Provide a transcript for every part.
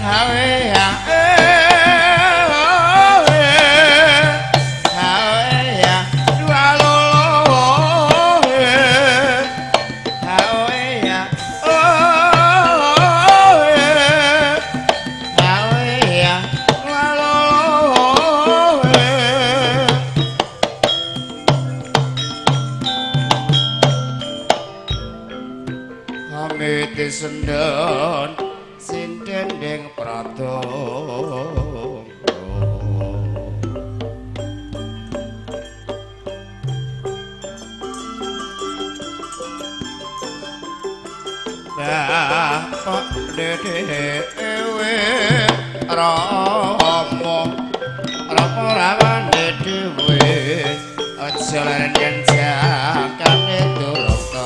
Sendon sindendeng pratangga Bapak dhewe Rama rawane dhewe aja leren yen jakane duraka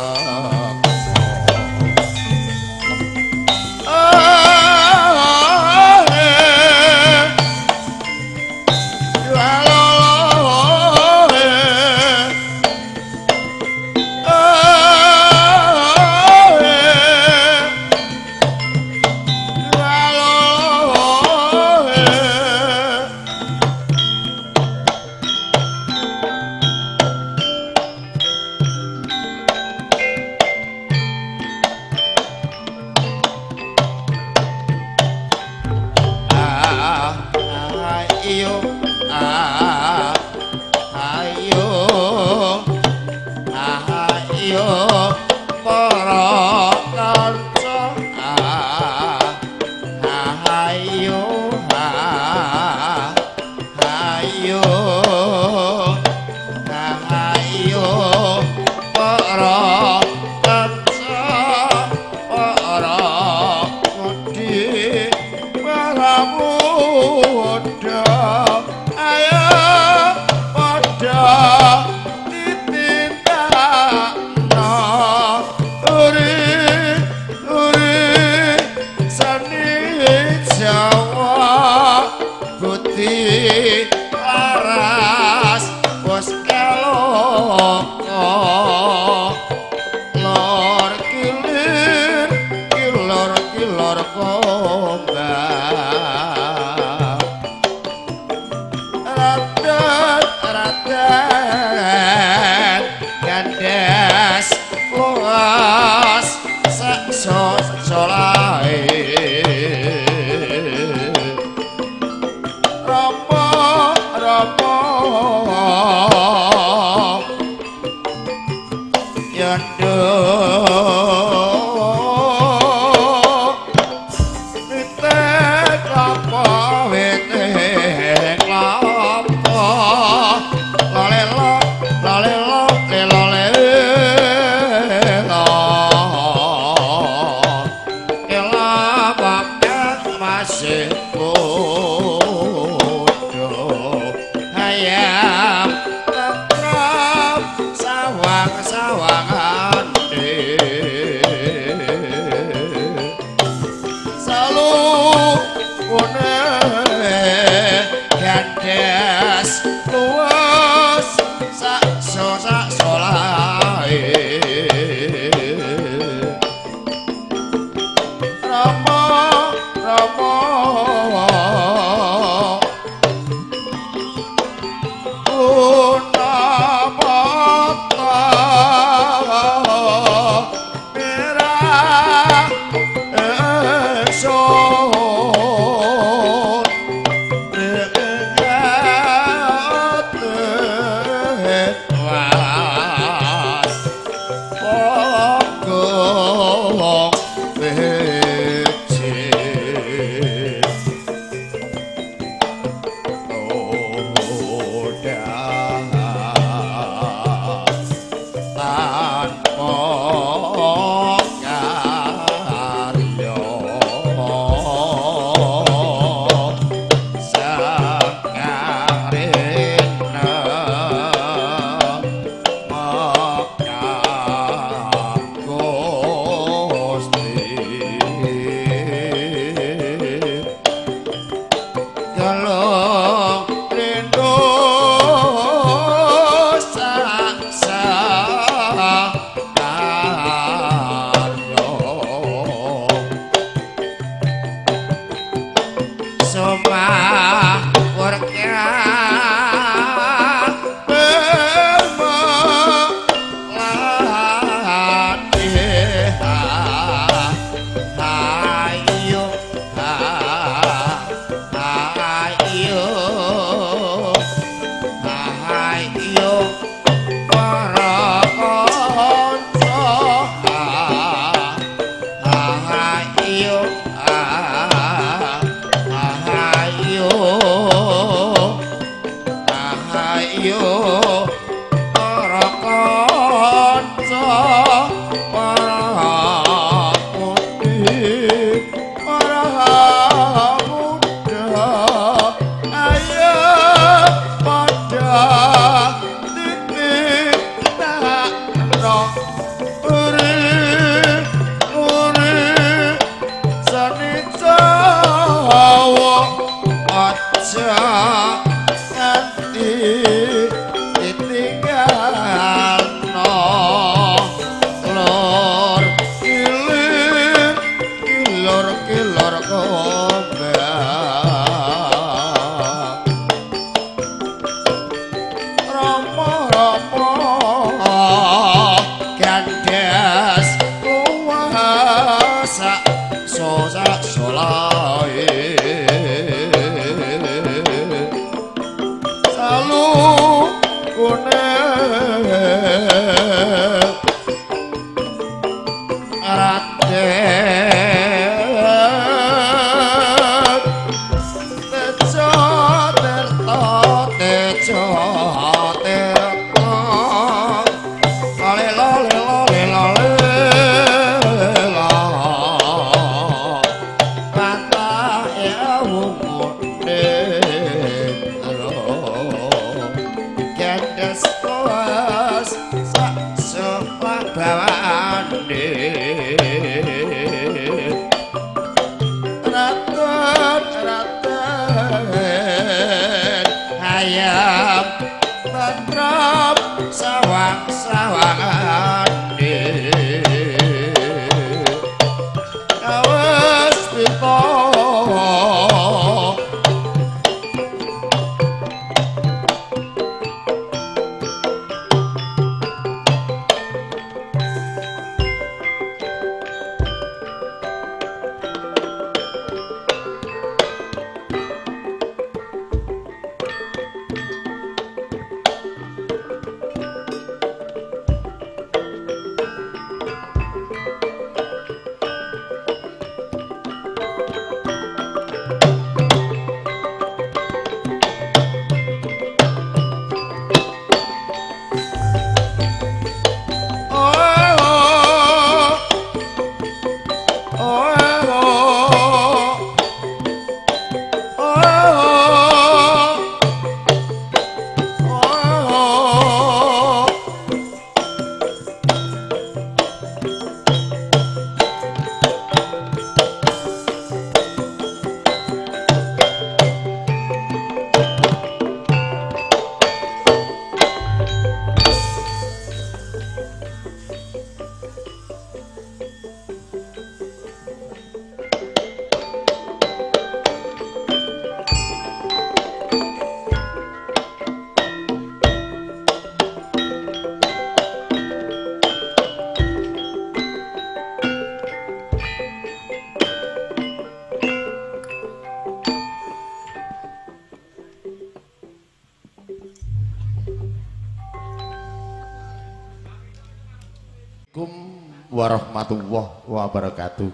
warahmatullahi wabarakatuh.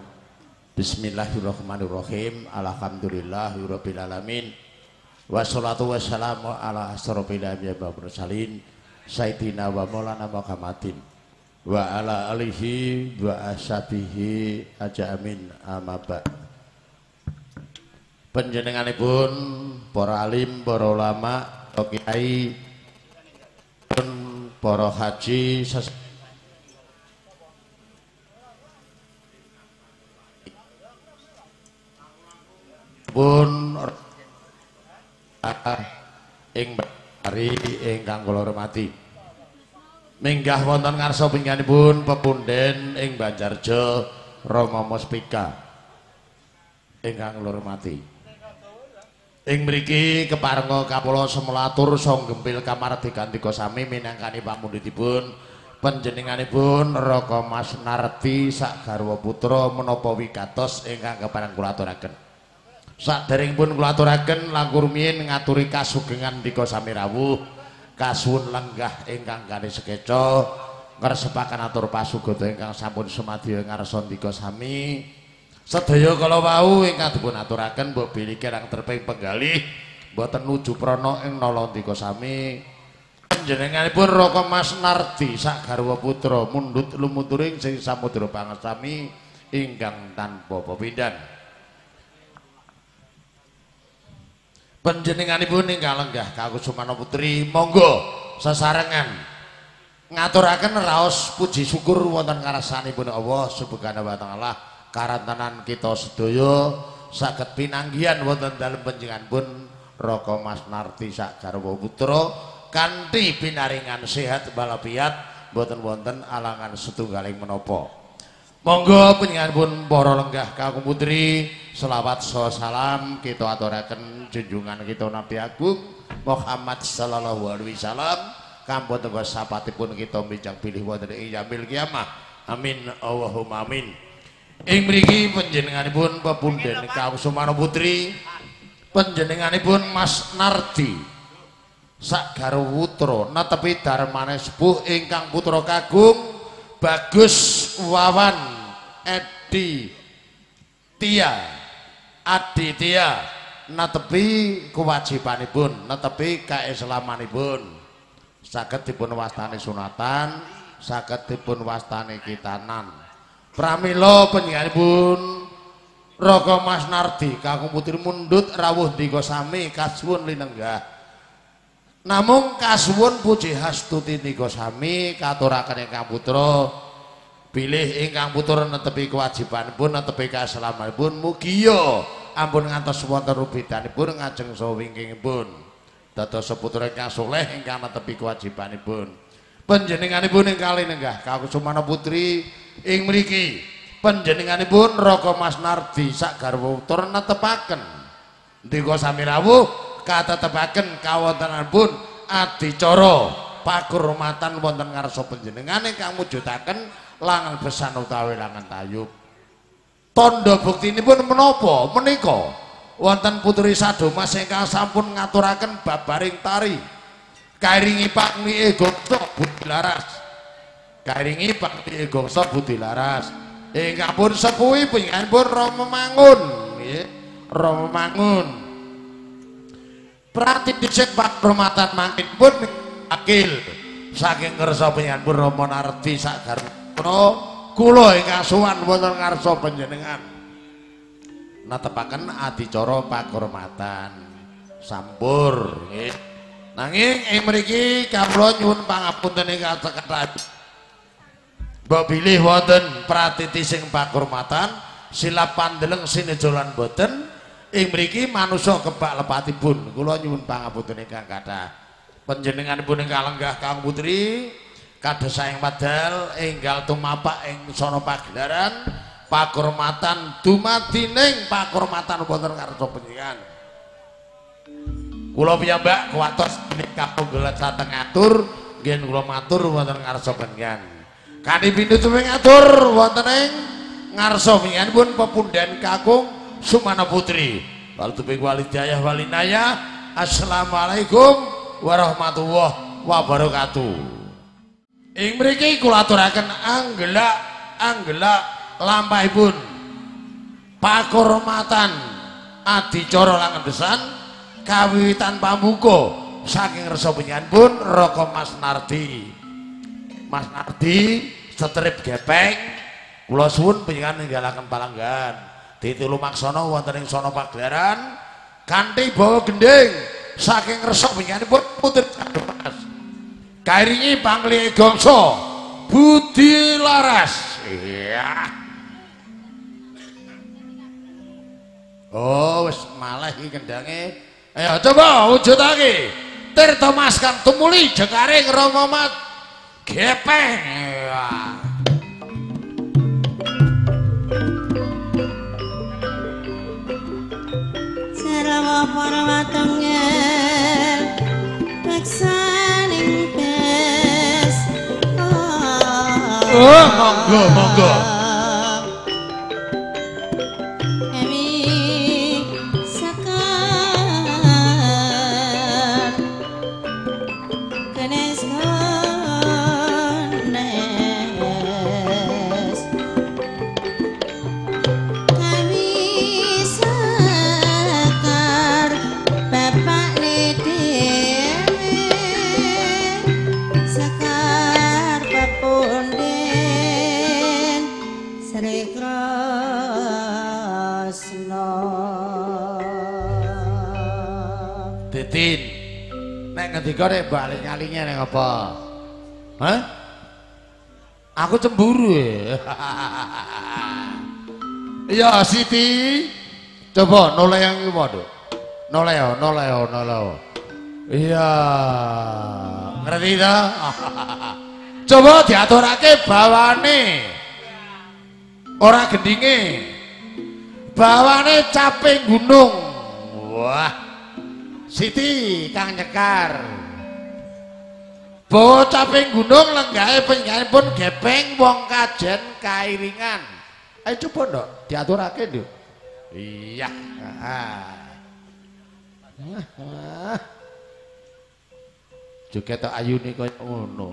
Bismillahirrahmanirrahim. Alhamdulillahirabbil alamin. Wassalatu wassalamu ala asrofil anbiya'i wal mursalin sayyidina wa maulana Muhammadin wa ala alihi wa ashabihi ajamin amma ba'd. Panjenenganipun para alim, para ulama, para kiai, para haji pun ing hari ingkang kula hormati minggah wonten ngarsa pingganipun pepunden ing Banjarjo Rama Muspika ingkang kula hormati ing mriki keparenga kawula semelatur saha gempil kamardikan tika sami minangkani pamundhutipun panjenenganipun Raka Mas Narti sak garwa putra menapa wigatos ingkang kepareng kula aturaken. Saderengipun kula aturaken langkung rumiyin ngaturi kasugengan tika sami rawuh kasuwun lenggah ingkang kali sekeca ngresepaken atur pasugata ingkang sampun sumadya ngarsa tika sami sedaya kala wau ingkang dipun aturaken mbok bilih kirang terping penggalih mboten nuju prana ing nala tika sami panjenenganipun Raka Mas Nardi sak garwa putra mundhut lumuturing sing samudra pangesami ingkang tanpa pepindhan. Panjenenganipun ingkang lenggah kakusumana putri monggo sesarengan ngaturaken raos puji syukur wonten ngarsanipun Allah Subhanahu wa taala karantanan kita sedaya saged pinanggihan wonten dalem panjenenganipun Raka Mas Narti sak garwa putra kanthi pinaringan sehat walafiat boten wonten alangan setunggaling menapa. Monggo panjenenganipun para lenggah kakung putri selawat salam kita aturaken junjungan kita Nabi Agung Muhammad sallallahu alaihi wasallam kampun tenggo sapatipun kita bijak pilih wonten ing yaumil kiamah. Amin Allahumma amin. Ing mriki panjenenganipun pepunden Kang Sumana Putri, panjenenganipun Mas Nardi sak garwutra netepi darmane sepuh ingkang putra kagung Bagus Wawan Edi Tia Aditya netepi kewajibanipun netepi kaislamanipun saged dipun wastani sunatan saged dipun wastani kitanan pramila panjenenganipun Raga Mas Nardi kakung putri mundhut rawuh ndika sami kasuwun linenggah namung kasuwun puji hastuti nika sami katuraken ingkang putra bilih ingkang putra netepi kewajibanipun netepi kaslamanipun mugi ya ampun ngantos wonten rubidanipun ngajeng saha wingkingipun dados putra ingkang saleh ingkang netepi kewajibanipun panjenenganipun ingkang linenggah Kakung Sumana Putri ing mriki panjenenganipun Raga Mas Nardi sak garwa putra netepaken ndika sami rawuh katetepaken kawontenanipun adicara pakurmatan wonten ngarsa panjenengan ingkang mujudaken langan besan utawi langan tayub. Tandha buktinipun menapa menika wonten putri Sadomas ingkang sampun ngaturaken babaring tari kairingi paknike gongso Budi Laras. Kairingi paknike gongso Budi Laras ingkang pun sepuhi panjenenganipun Rama Mangun nggih. Rama Mangun Prati dhisik pakurmatan mangkin pun akil saking ngarsa panjenenganipun Rama Nardi sak garwa kula ingkang sowan wonten ngarsa panjenengan netepaken adicara pakurmatan sampur nggih. Nanging ing mriki kawula nyuwun pangapunten ingkang cekethan. Mbok bilih wonten pratiti sing pakurmatan silap pandeleng sinejolan boten ing mriki manusa kebak lepatipun kula nyuwun pangapunten ingkang kathah. Panjenenganipun ingkang lenggah Kang Putri kados saeng padal enggal tumapak ing sono pagelaran pakurmatan dumadining pakurmatan wonten ngarsa panjenengan. Kula piyambak kuwatos menika panggolan sateng atur nggih kula matur wonten ngarsa panjenengan. Kanthi pindut ngatur wonten ing ngarsa panjenenganipun pepunden Kakung Sumana Putri. Wal tuping walidayah walinaya. Assalamualaikum warahmatullahi wabarakatuh. Ing mriki kula aturaken anggelak lampahipun pakurmatan adicara langan besan kawiwitan pambuka saking resa panjenenganipun Raga Mas Nardi. Mas Nardi setrip gepeng kula suwun panjenengan ninggalaken palanggan ditulu maksana wonten ing sono pagelaran kanthi bawa gending saking resa panjenenganipun Putri Sadomas kairingi panglih gongso Budi Laras. Iya. Oh wis malah iki kendange. Ayo coba wujudake. Tirta Mas Kang tumuli jekaring Rama Mat gepeng. Sarawa para watengel peksaning pes. Oh monggo monggo. Nek ngendika nek balik ngalinge nek apa? Hah? Aku cemburu ya. Iya Siti. Coba noleh yang iki padha. Noleh. Iya. Ngerti ta? Coba diaturake bawane. ora gendinge bawane caping gunung. Wah Siti kang nyekar bawa caping gunung lenggahe pun gepeng wong kajen kairingan. Ayo coba ndok diaturake nduk. Iya. Juga tok ayune koyo ngono.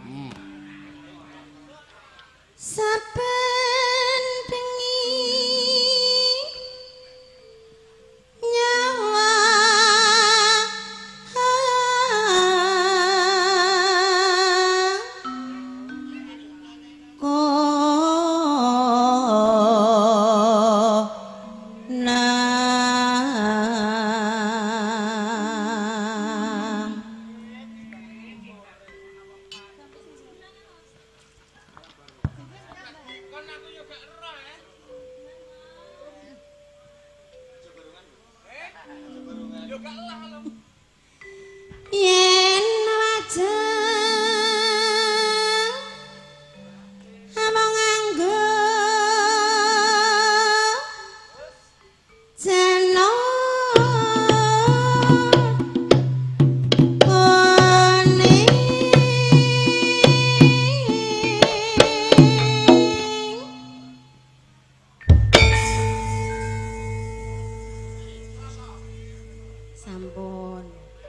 Saben bengi nyawa yen wajah among nganggo jeno sampun.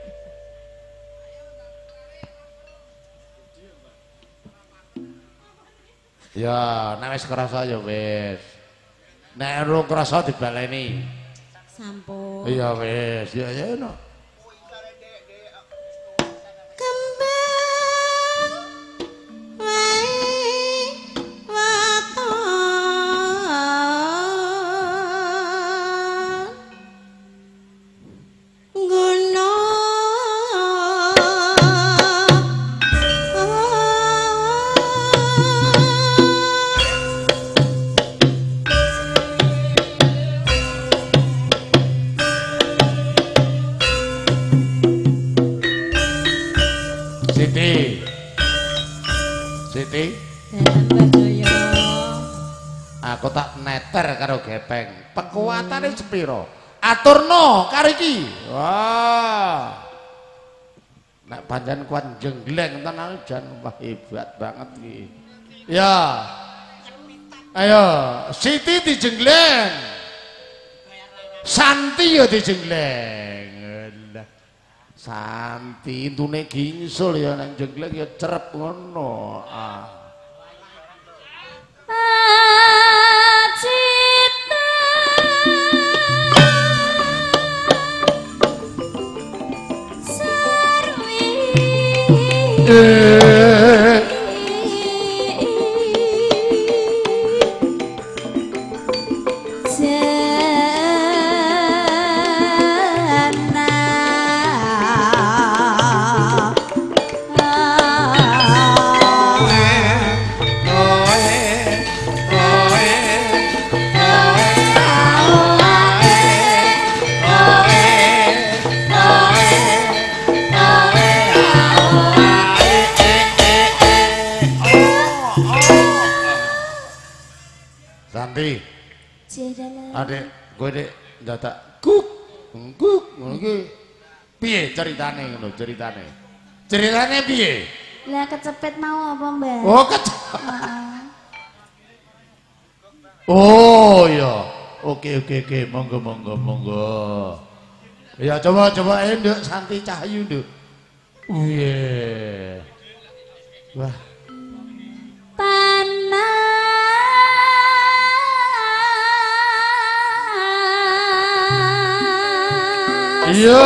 Ya, nek wis krasa ya wis. Nek ora krasa dibaleni. Sampun. Iya wis, ya ya no. Kembang wae waton gunung Siti Bajaya. Aku tak neter karo gepeng. Kekuatane sepiro? Aturno karo iki. Wah. Nek pancen kuat jenggleng tenan jan wah hebat banget iki. Ya. Ayo, Siti dijenggleng. Santi ya dijenggleng. Lah. Santi intune gingsul ya nang jenggleng ya cerep ngono. Ah. Santi. Adek, gue dek dadak guk ngono iki. Piye ceritane ngono ceritane? Ceritane piye? Lah kecepet mau apa, Mbak? Oh, oh ya. Oke, monggo. Ya coba nduk Santi Cahyu nduk. Iya. Wah. Iya.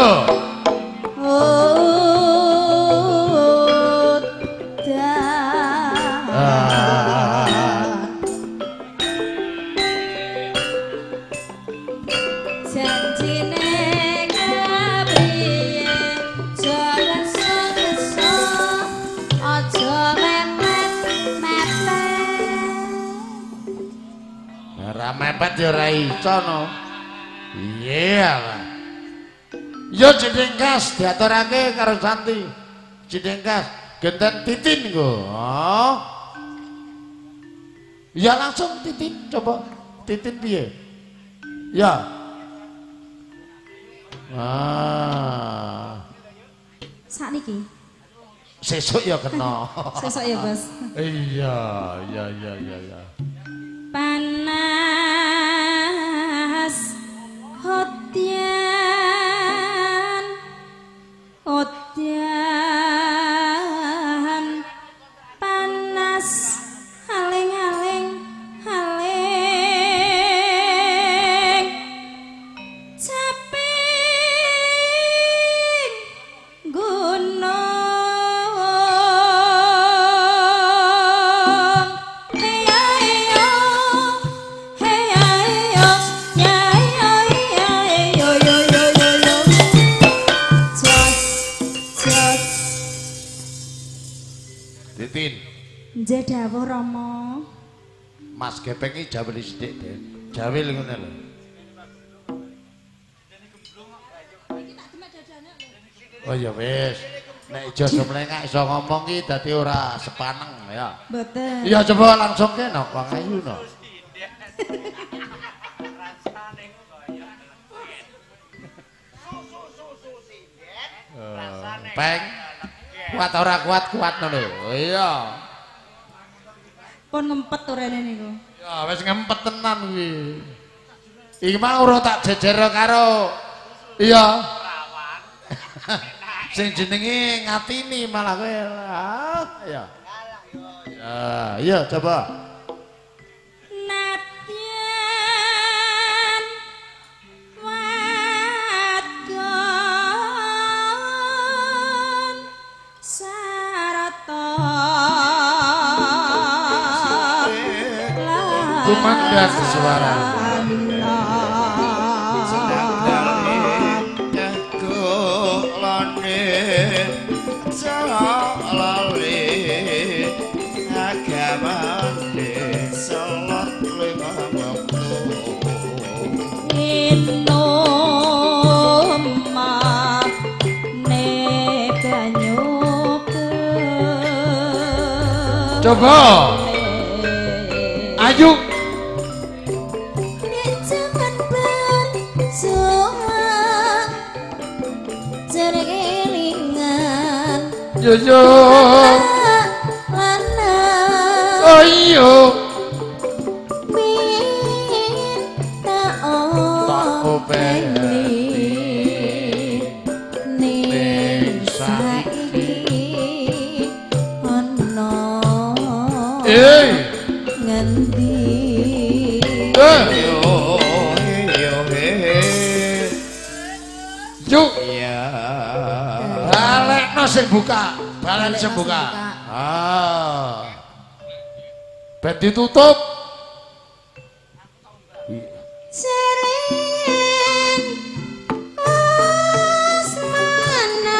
Mepet ya ora iso no. Iya lah. Yo Cidengkas diaturake karo Santi. Cidengkas genten titin nggo. Oh. Ya langsung Titin coba. Titin piye? Ya. Sakniki. Sesuk ya kena. Sesuk ya, Bos. Iya. Panas Odyan panas haling caping gunung Titin. Nggih dawuh Rama. Mas Gepeng iki jawil sithik, Den. Jawil ngono lho. Oh ya wis. Nek ijo semlengak iso ngomong ki dadi ora sepaneng ya. Mboten. Iya coba langsung kene Kang Ayu no. Peng. Kuat ora kuat ngono. Iya. Pun ngempet urene niku. Ya wis ngempet tenan kuwi. Iki mau ora tak jejer karo iya. Sing jenenge ngatini malah kowe. Ya. Iya coba. Nadyan wadon sarata Kumandang suara. Coba Ayu jangan bersuara cerelingan jujur lana oh iya minta tak kopeni ning saiki ono ngendi Yuk iya balekno sing buka balen sing buka ben ditutup sering asmana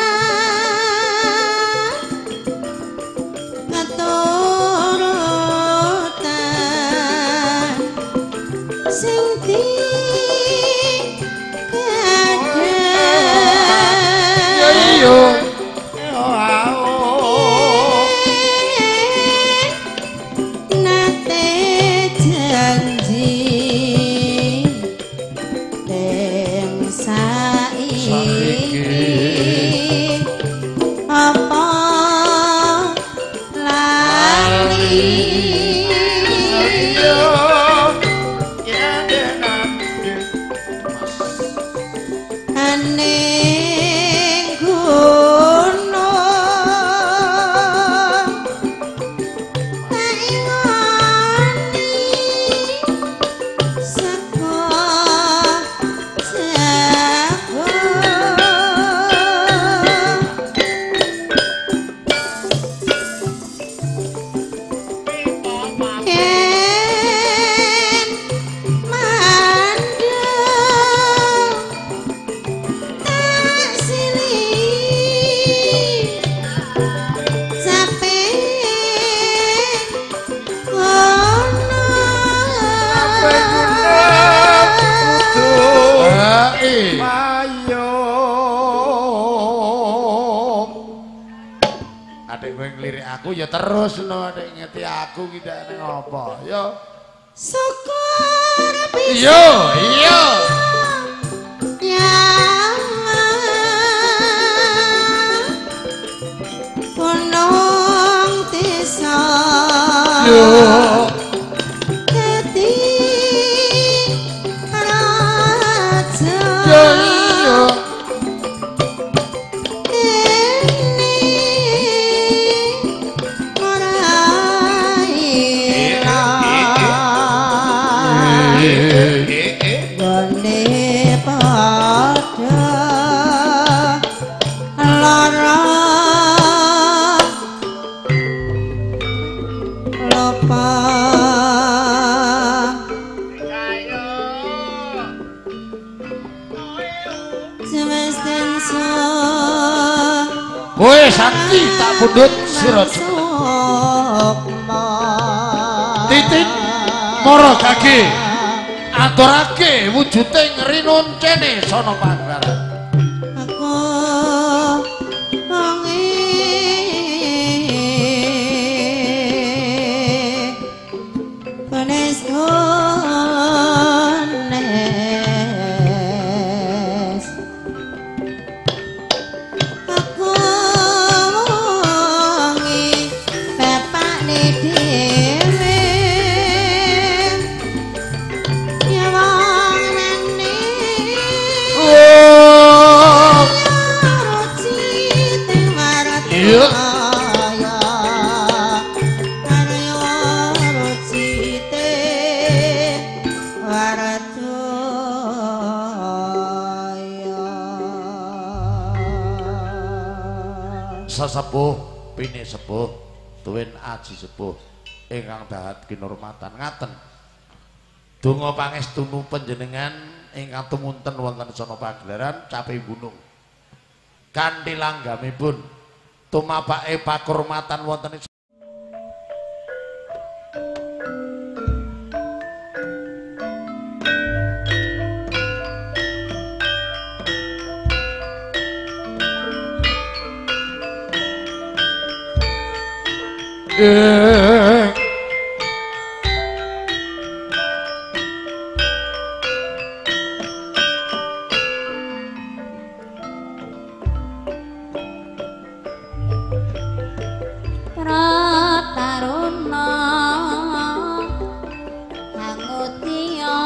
katurutan sing iya nate janji ning saiki apa lali aning gunung tak ingoni saka jago yen mandang tak silih sampai adek gue ngelirik aku ya terus no adek ngeti aku kita neng apa ya syukur bisa Yo, iya. ya gunung desa Yo. dadi raja Yo, iya. Woe sakti tak pundhut sira titik mara kage aturake wujute ngrinun cene sono paglaran aku wangi panes ones aku wangi bapakne dhewe ya wong mene iya sesepuh pine sepuh tuwin aji sepuh ingkang dahat kinurmatan ngaten donga pangestunu panjenengan ingkang tumunten wonten sono pagelaran capai gunung kanthi langgamipun tumapake pakurmatan wonten Prataruna Angutya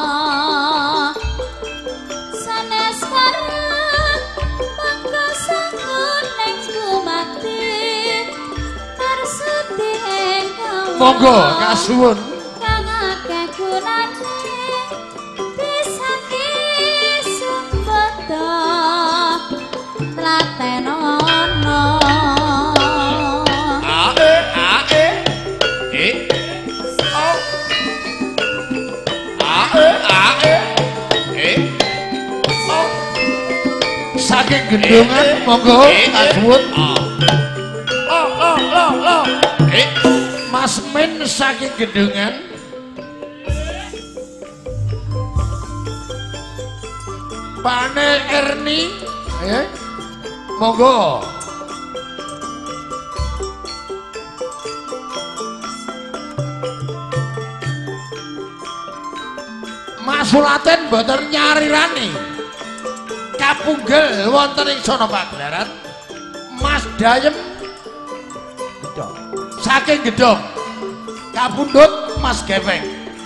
sanes karep mangga sangun ning gumati persedi engkau monggo kasuwun kang akeh gunane bisa disumbata tlatenono saking gendongan monggo kasuwun Mas Min saking gendongan Pane Erni monggo Mas Sulaten mboten nyarirani kapunggel wonten ing sono pagelaran Mas Dayem saking gedhong kapundhut Mas Gepeng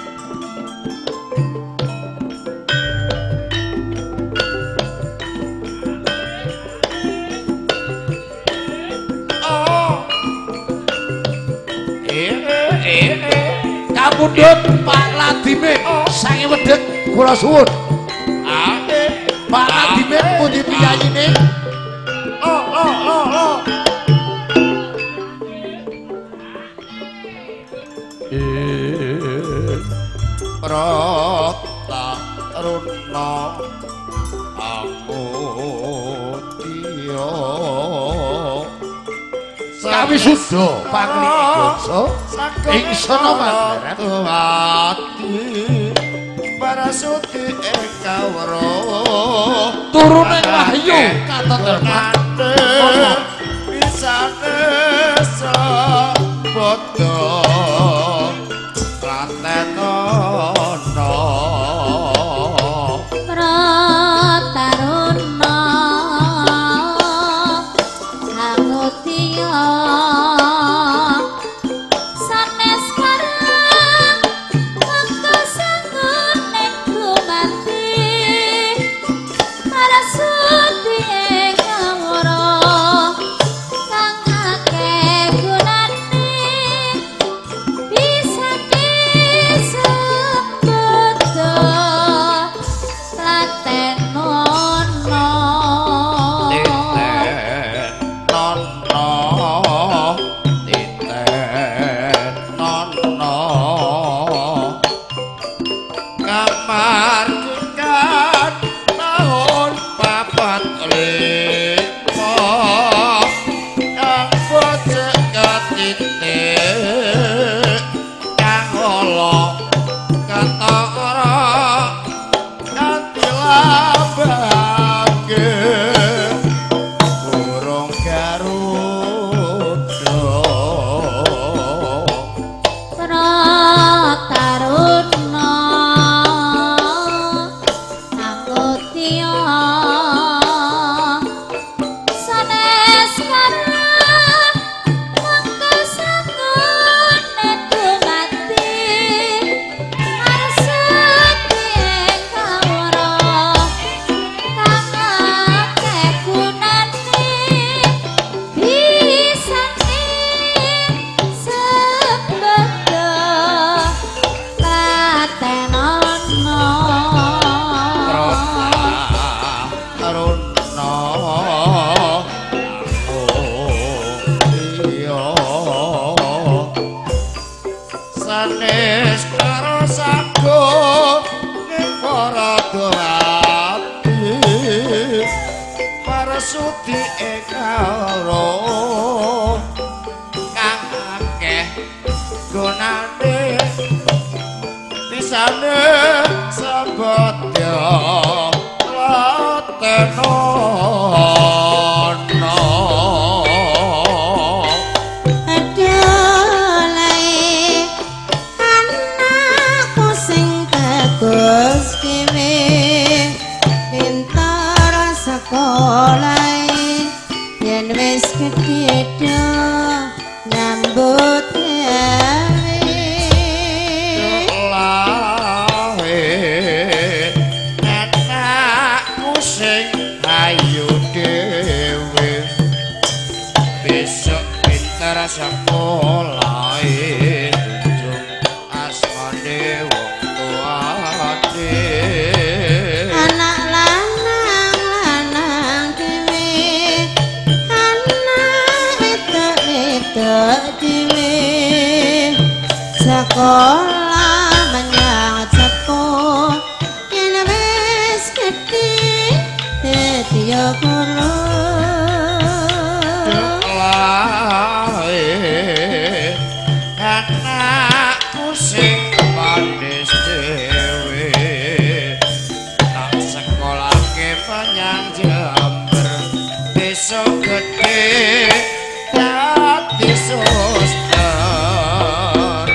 kapundhut Pak Ladime sange wedhek kula suwun Pak Ladime pundi piyayine Prataruna Angutya kawisuda panglingsa ing sono pagelaran Parasuti kawra turuning wahyu katenteman bisa desa bodho Tlatenono resudi karo kang akeh gunane pisane sabadya latenono adolai anakku sing bagus dhewe pintar sekolah yen wis gedhe nyambut sekolah junjung asmane wong tuane anak lanang dhewe anak wedok dhewe sekolah menyang sekolah yen wis gedhe dadi guru anakku sing manis dhewe tak sekolahke menyang Jember besok gedhe dadi suster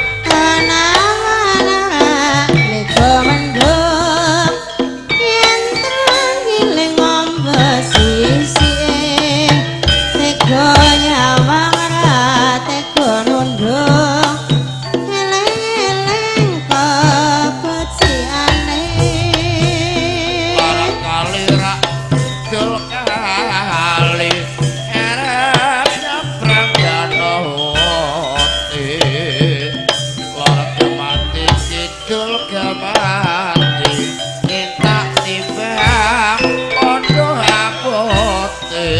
anak-anak lego mendung yen tergiling ngombe sisih tega nyawang ra tega nundung eling-eling kebenciane barangkali ra dul kali arep nyebrang danote lor kemati kidul kemati minta timbang pondo apote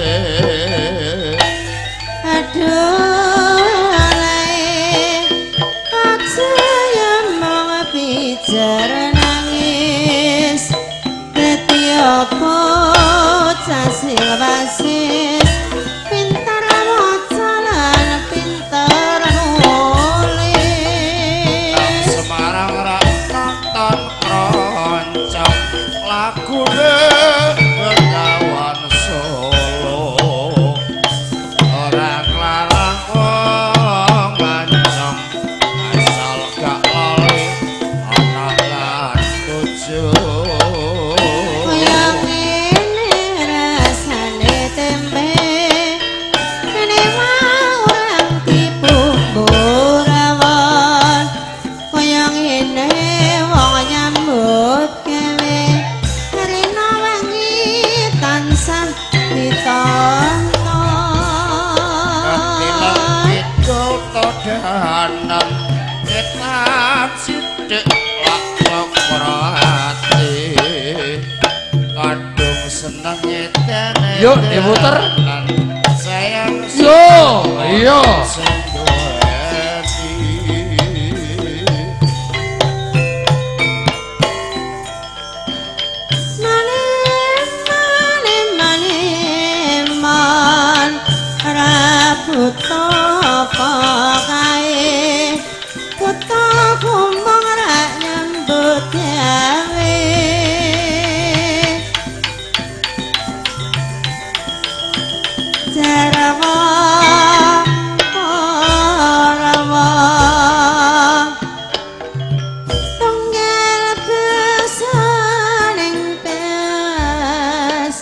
bijar nangis dadi bocah sing wasis pintar maca lan pintar nulis Semarang ra nonton kroncong lagune Bengawan Solo ora nglarang wong mancong asal gak lali anak lan bojo kaya ngene rasane tempe kene mau orang dibumbu rawon kaya ngene wong nyambut gawe rina wengi tansah ditonton itu todanan etan sithik lak ati kandung seneng nyetene Yuk, diputer. sayang Yo, iya. sing duweni man rabut apa kae kota kumbang ra nyambut gawe jarawa rawa tunggal kesaning pes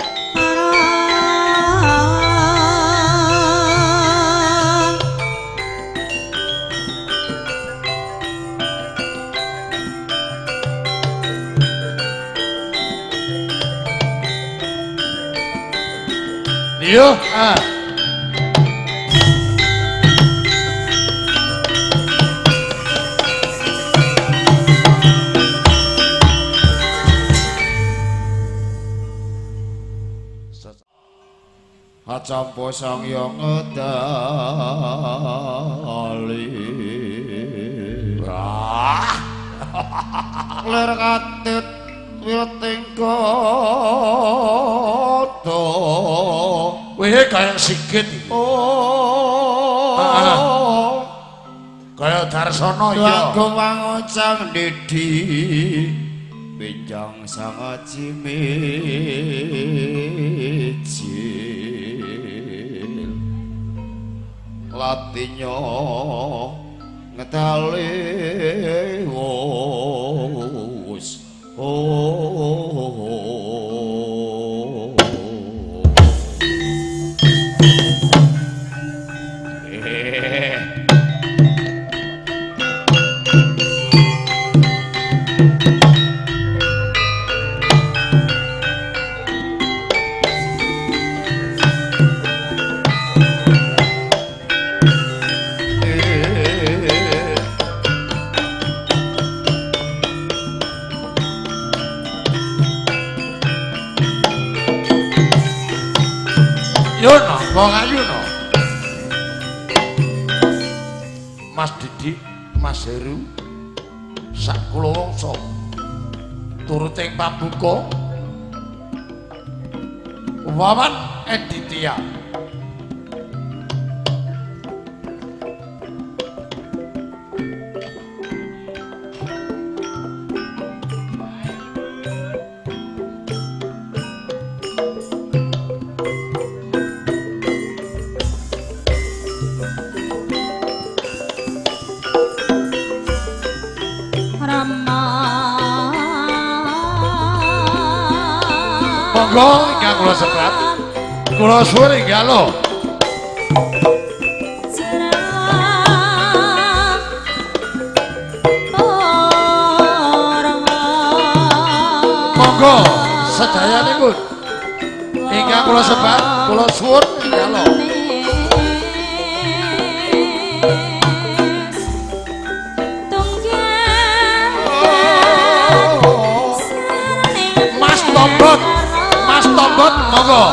Yo, Acampo sang yang ngedali ler katut witing koto kaya Sigit. Oh. Kaya Darsono ya. Aku wangocang didi benjang sangat cimicil latinyo ngetali wos Yono, wong ayu no. Mas Didi, Mas Heru, sak kula wangsa turut ing pambuka Wawan Editya. Monggo ingkang kula sebat. Kula suwun inggih lho. Monggo sedayanipun ingkang kula sebat, kula suwun inggih lho. Mas Tombot, monggo.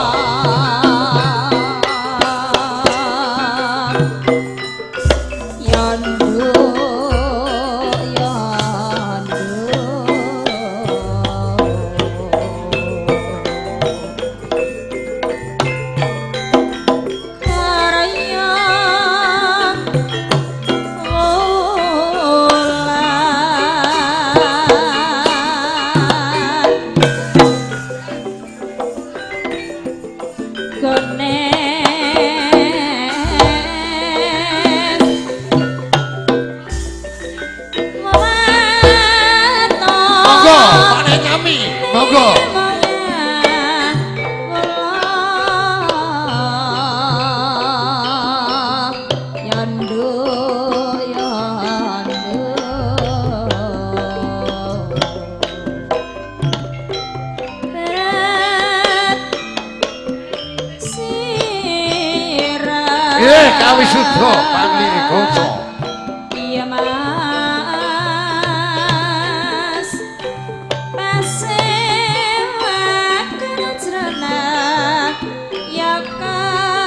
Kawisuda panglirikasa. Iya Mas. Pasewaken jrana yaka.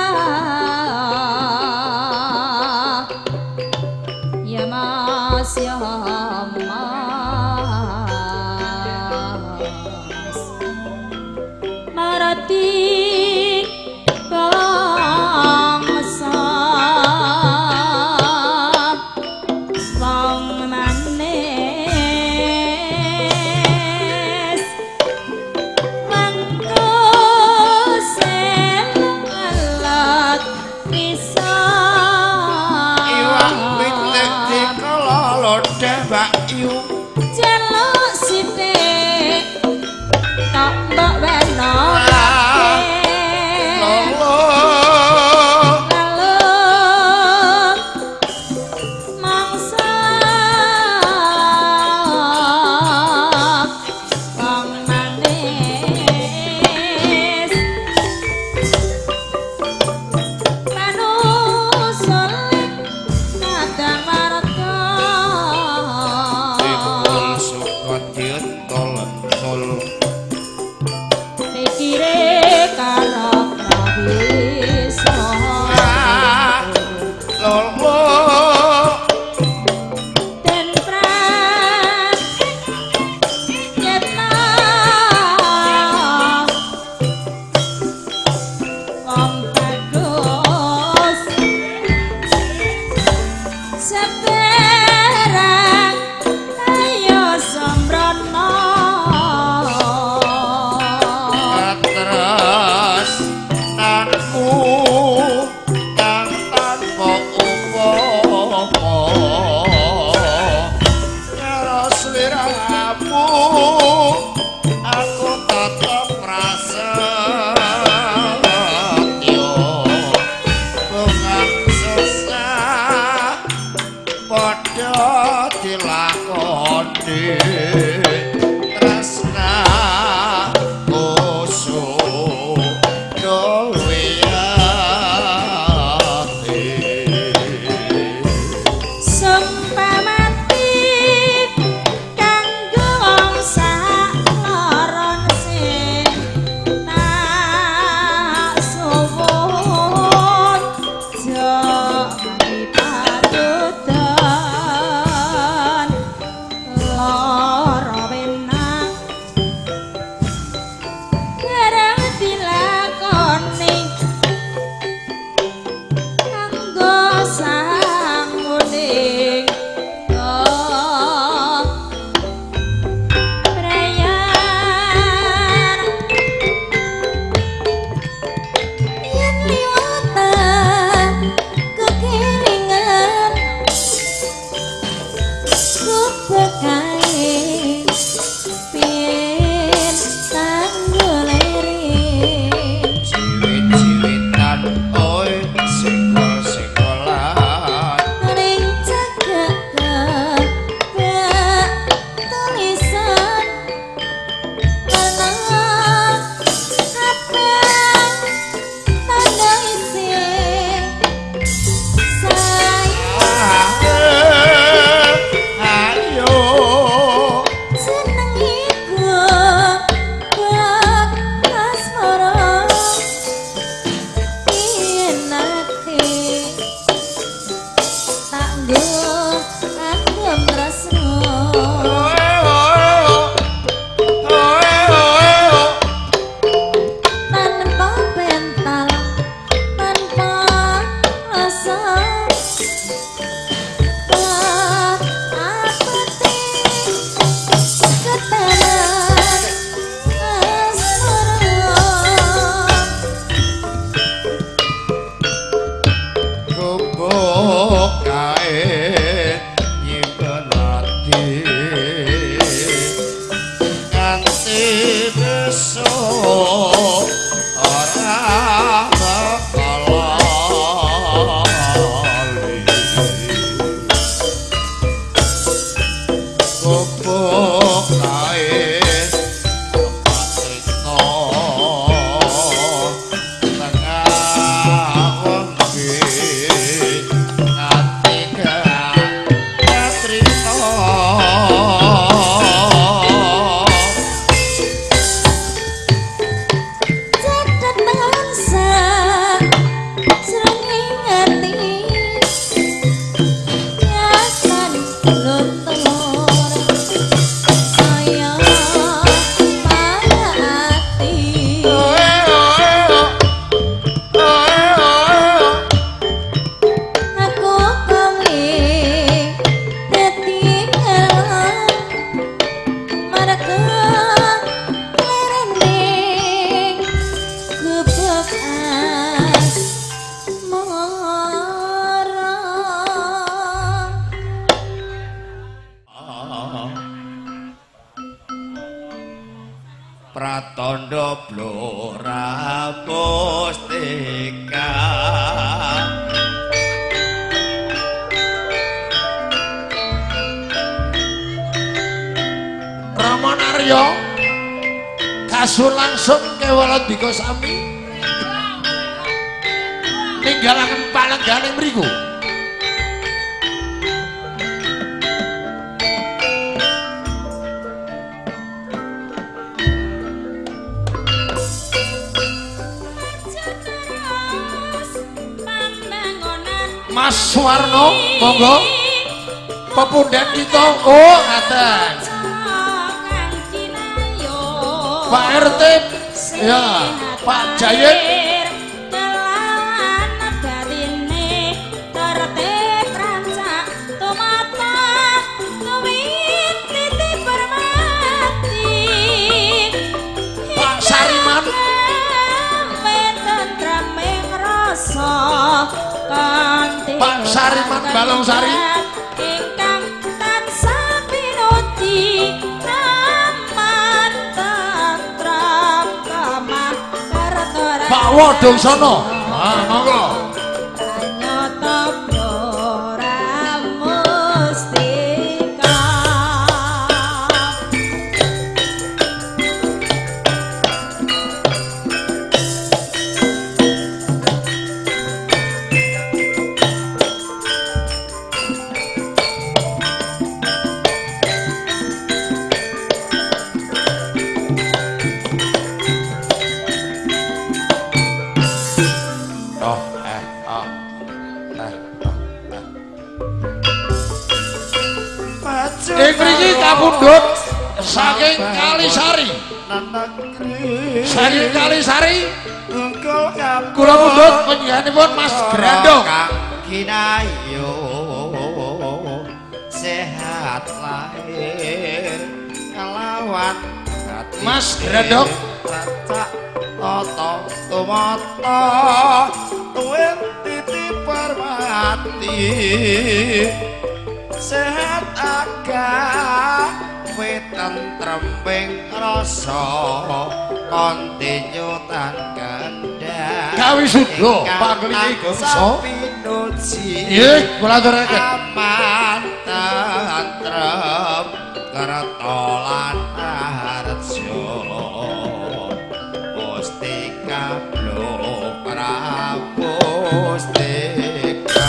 Ya Mas ya Mas. Marati Celuk sithik tak mbok wenoke mangsa wong manis manusul kadang warga Om Bagus Pratandha Blora Mustika Ramanarya kasul langsung kewaladika sami ninggalaken palengganing mriku. Mas Suwarno, monggo pepundhen kita. Oh, ngaten. Pak RT, ya, Pak Jayet. Pak Sariman. Pak Sariman Balongsari ingkang tansah pinuti aman tentrem kamah kartara Pak Wodongsono. Ah, monggo. Nyata Blora Mustika pundhut saking Kalisari. Saking Kalisari kula pundhut panjenenganipun Mas Grandong. Kinayo sehat lahir kelawan Mas Grandong Toto tumata tuwin titi permati sehat agak wetan tremping rasa kontinyutan gandha kawisuda pangling ingso nggih kula aturaken aman tentrem kerta lan harjo Mustika Blok Prapustika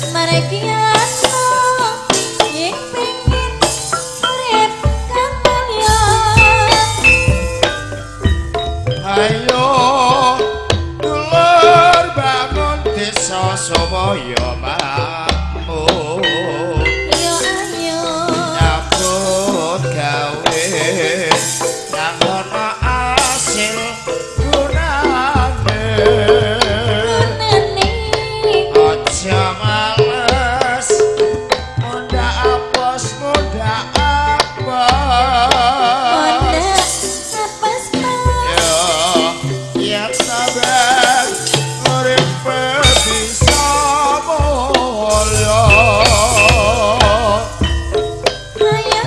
Marekiano, yang pengen urip kembali supaya makmur yo ayo nyambut gawe kang ana asil gunane aja males munda apes munda apes yo yen sabar urip bisa mulya ayo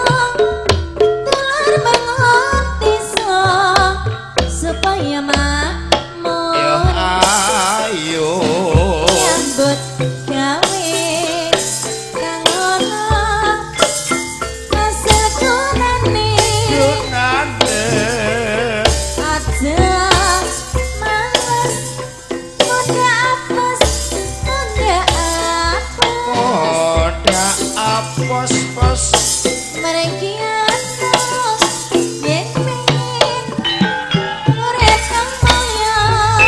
tular bangun desa supaya makmur yo ayo nyambut gawe kang ana hasil gunane gunane aja males muda apes Oda apos-pos mereka anu yen pengen urip kang kaya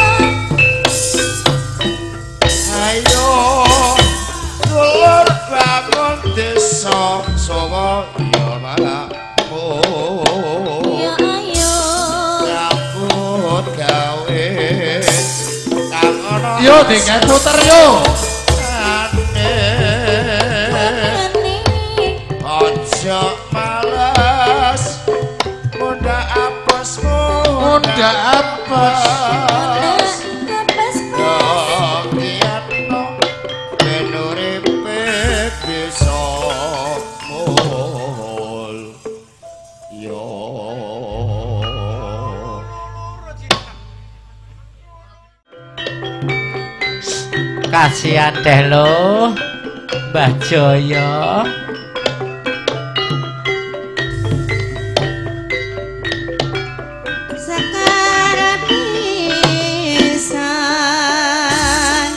ayo dulur bangun desa supaya makmur ya ayo nyambut gawe kang ana Yo dingin puter yo. aja males muda apes Muda apes. yo kiyatno ben uripe bisa mul yo Kasihan deh lo Mbah Jaya. Sekar pisan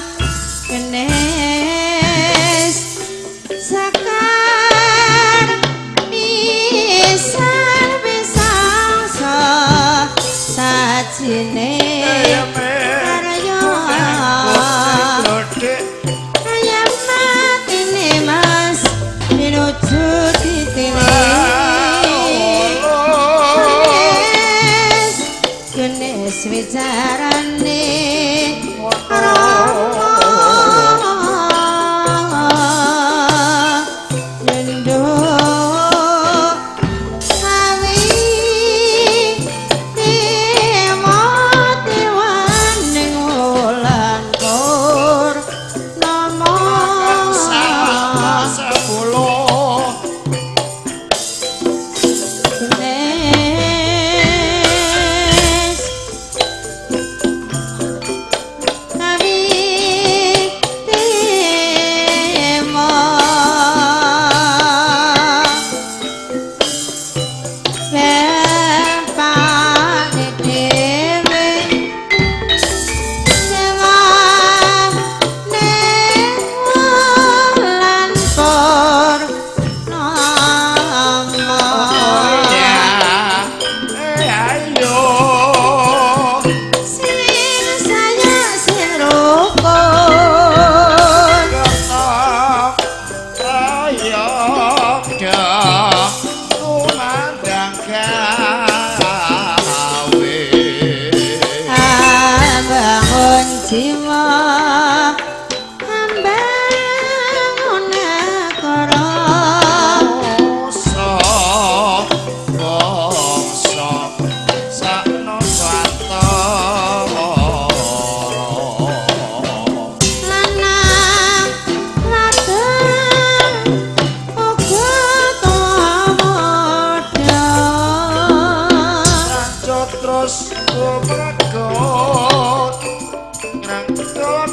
genes sekar pisan bisa sajine karya ayam matine mas pinuju ditilik genes wicarane Nendo awi timoti waning wulan pur namo genes awi timo bapane dhewe sewane wulan pur namo ayo sing saya sing rukun ayo kumandang gawe bangun jiwa bangun negara bangsa sakno swatara lanang wadon uga tamadha lanjut terus kumregot ngrangkul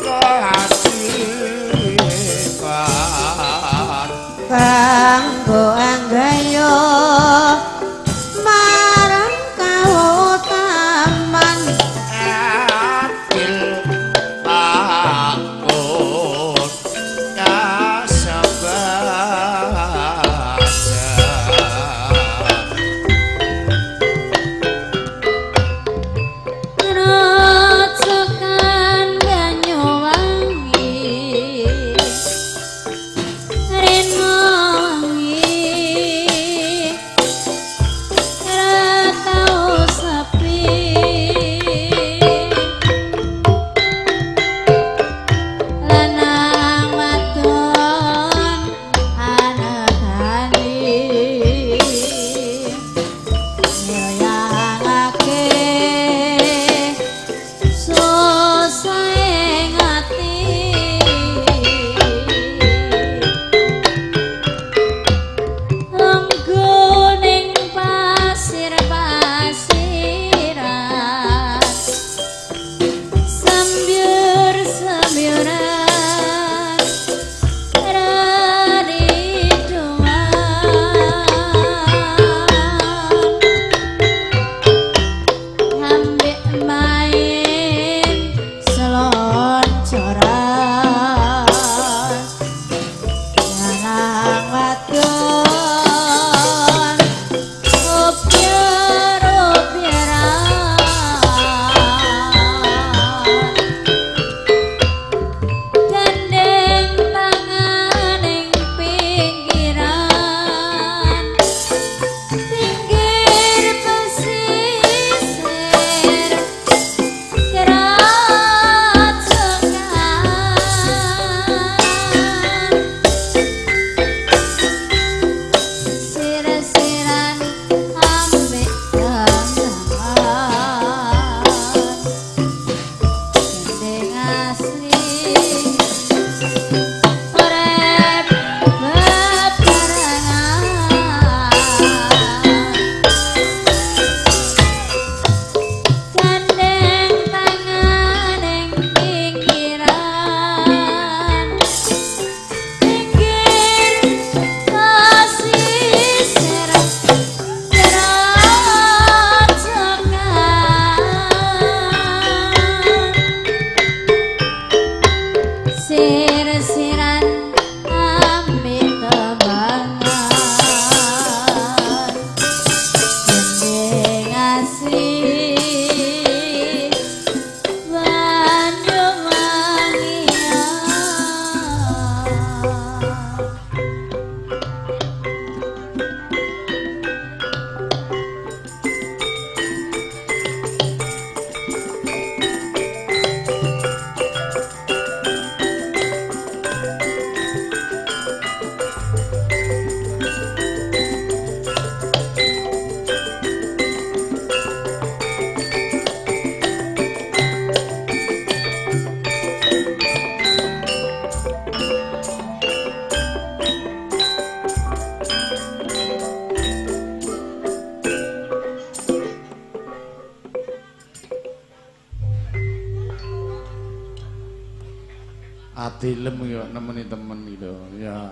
Adilem yo nemeni temen gitu ya.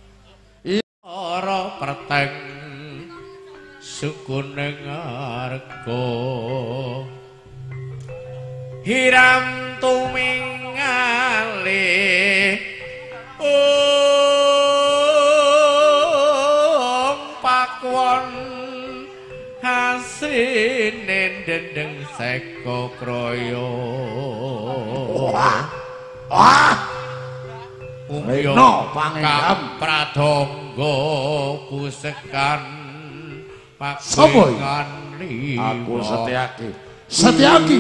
Ora perteng sukuning arga hiram tumingali pakwon hasine dendeng seko kroyo Reno pangendam pradonga pusekan Sopo pakengan aku Setyaki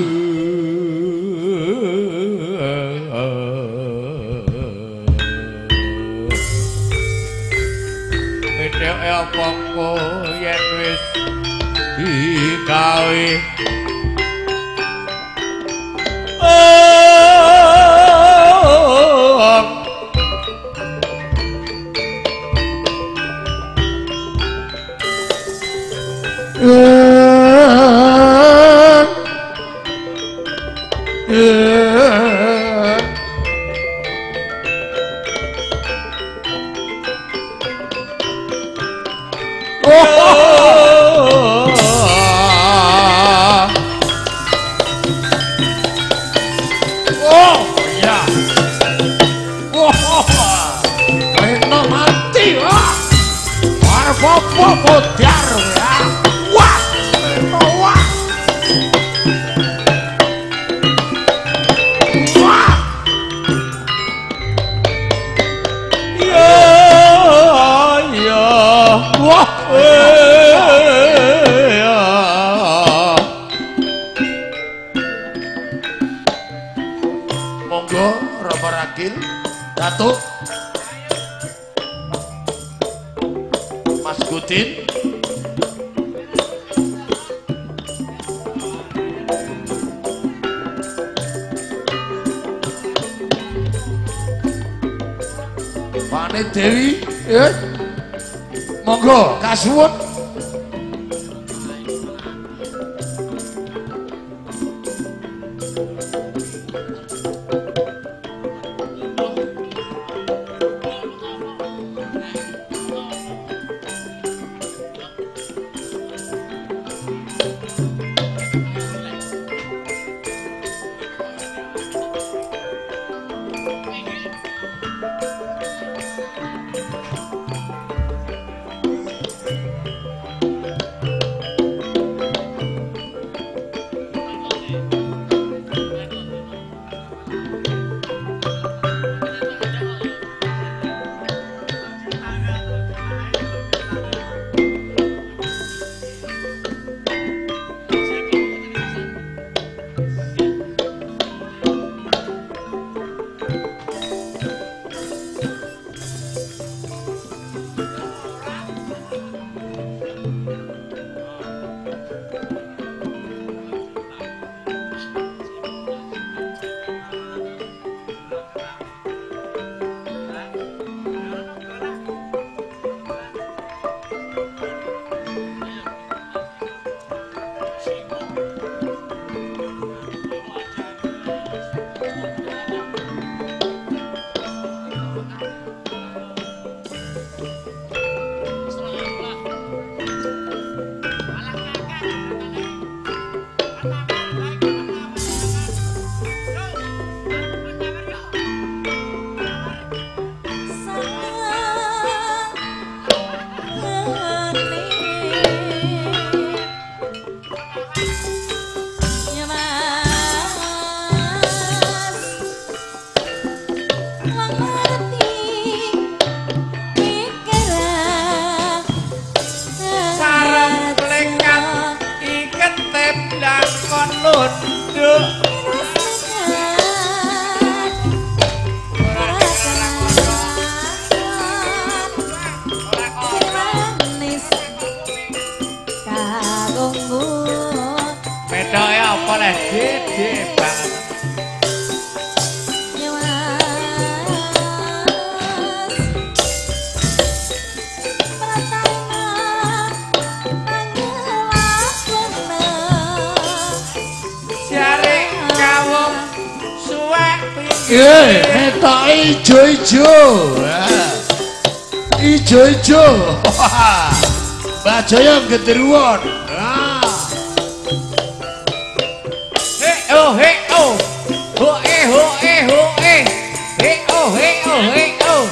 Dheweke apa engko yen wis digawe monggo Rama Ragil Datuk Mas Gudin Pane Dewi monggo kasuwun Etok ijo-ijo. Ijo-ijo. Mbak Jaya genderuwon. Oh, hey, oh. Ho, eh, ho, eh, ho, eh. Hey, oh, hey, oh, hey, oh.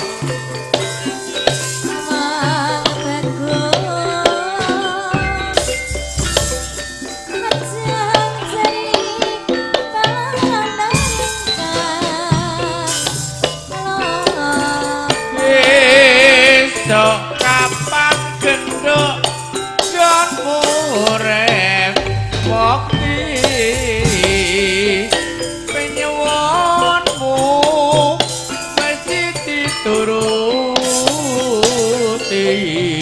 Esok kapan gendok jon murem mokti penyewonmu mesti dituruti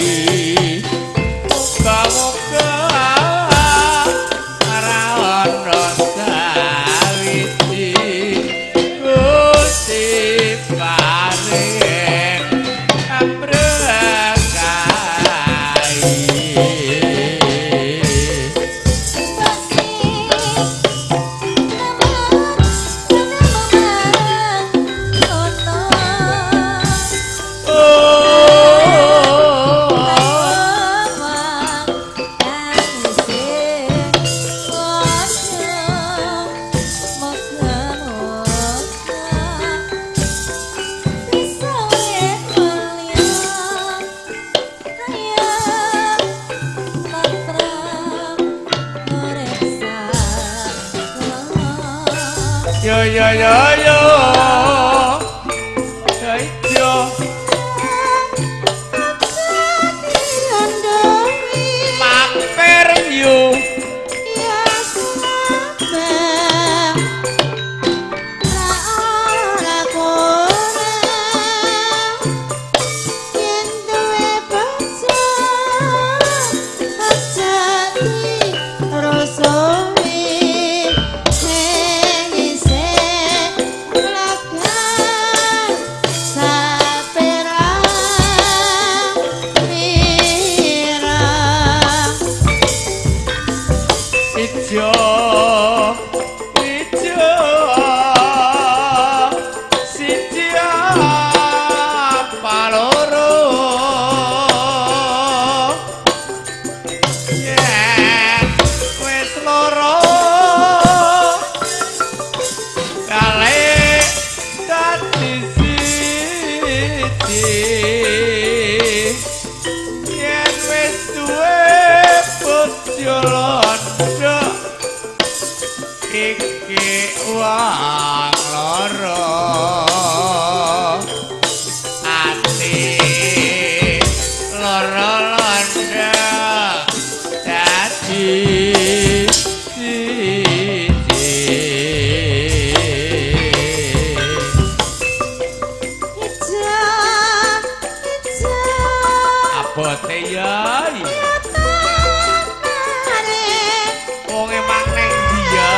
muga-muga rawon sawiti Gusti paring yo yo yo yo yo maper yo wang loro ati loro londo dadi abote ya wong emang neng dia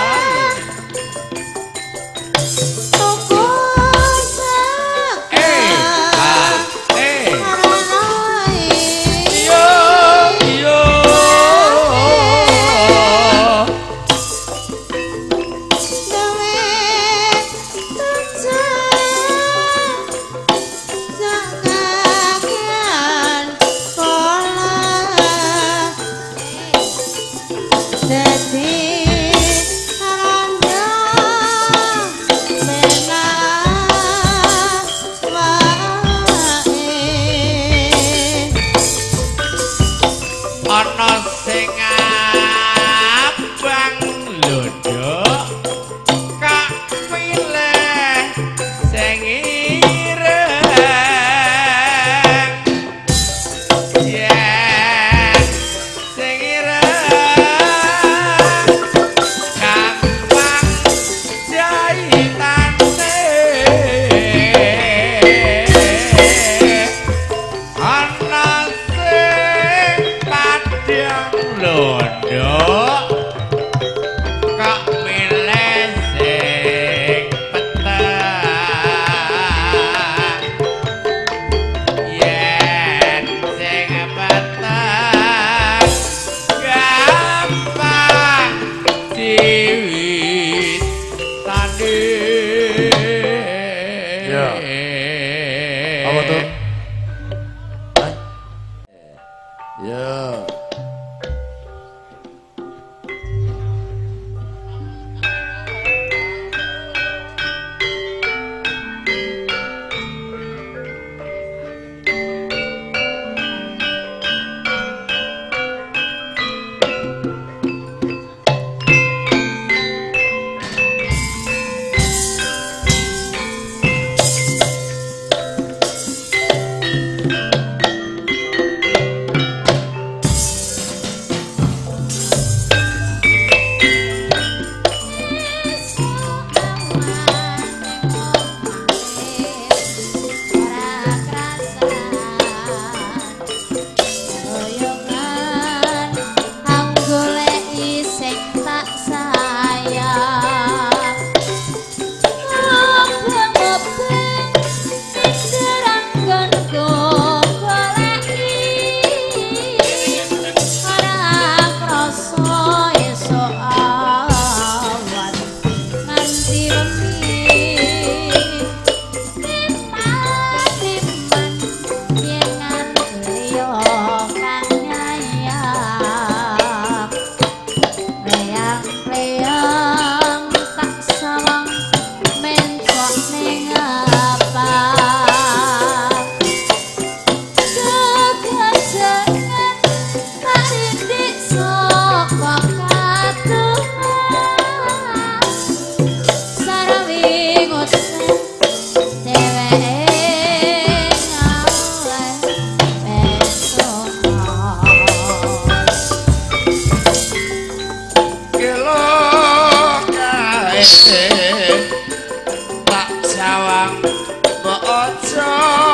sawang ojo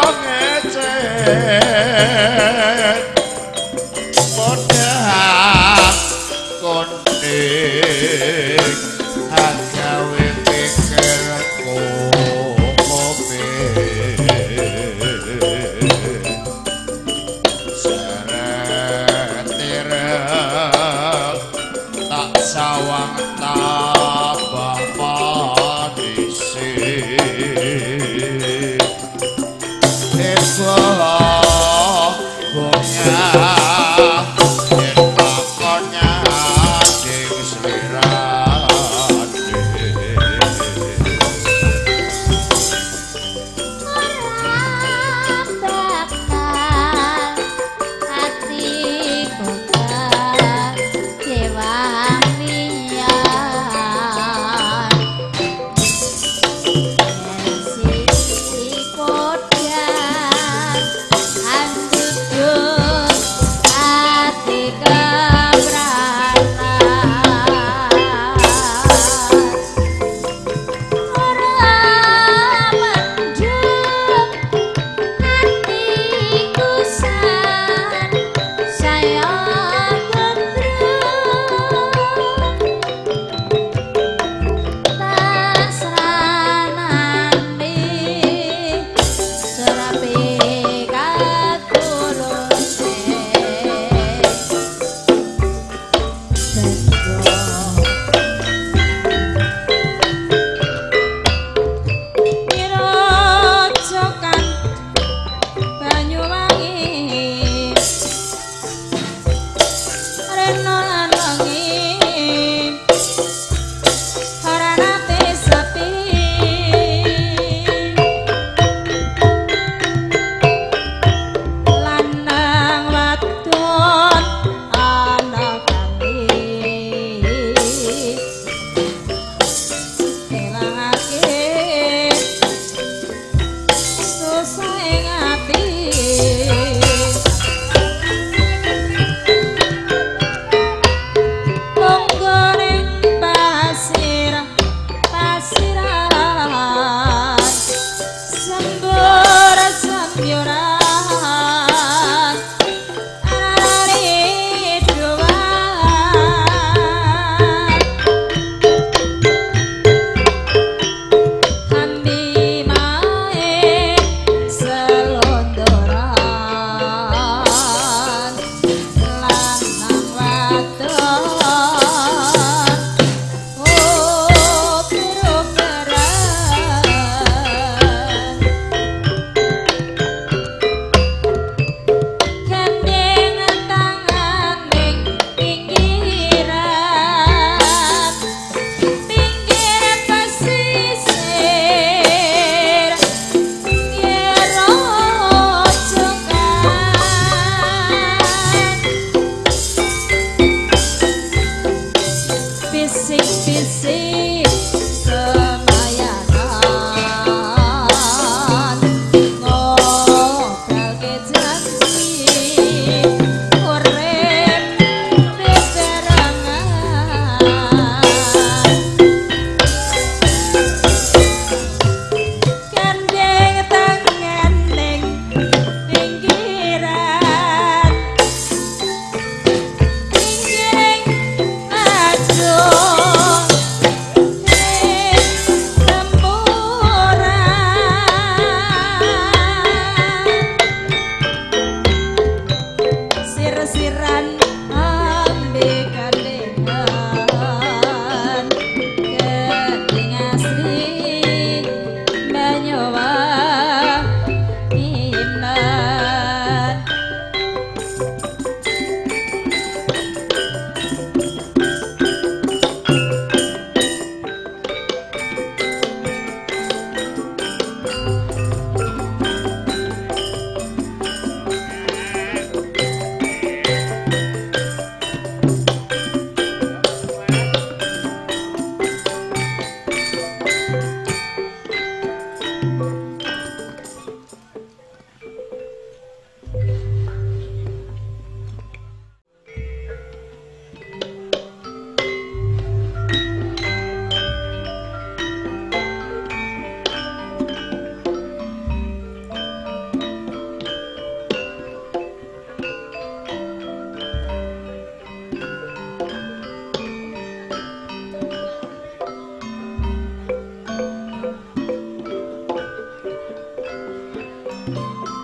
ngecek modal kondek agawe pikirku kopi seret tak sawang tabah padisi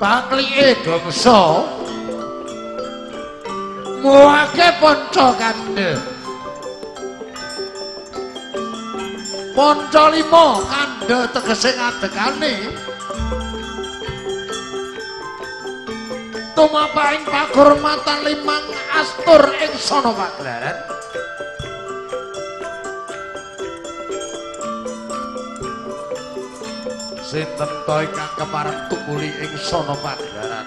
Paklike gongso muake ponco kandhe. Ponco limo kandhe tegese ngadegane. Tumapaing pakurmatan limang astur ing sono pagelaran. Sinten to ingkang kepareng tumuli ing sono pagelaran.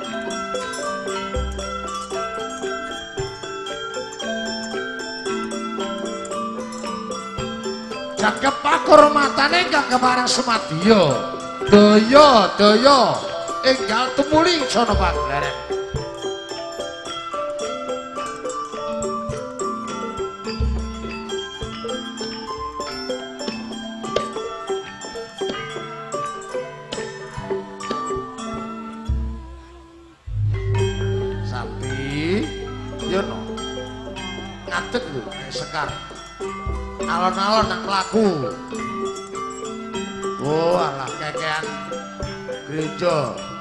Jagad pakurmatane ingkang kepareng sumadya. Daya enggal tumuli ing sono pagelaran. Ngadeg lho sekar. Alon-alon nang laku. Oh, alah kekean gereja.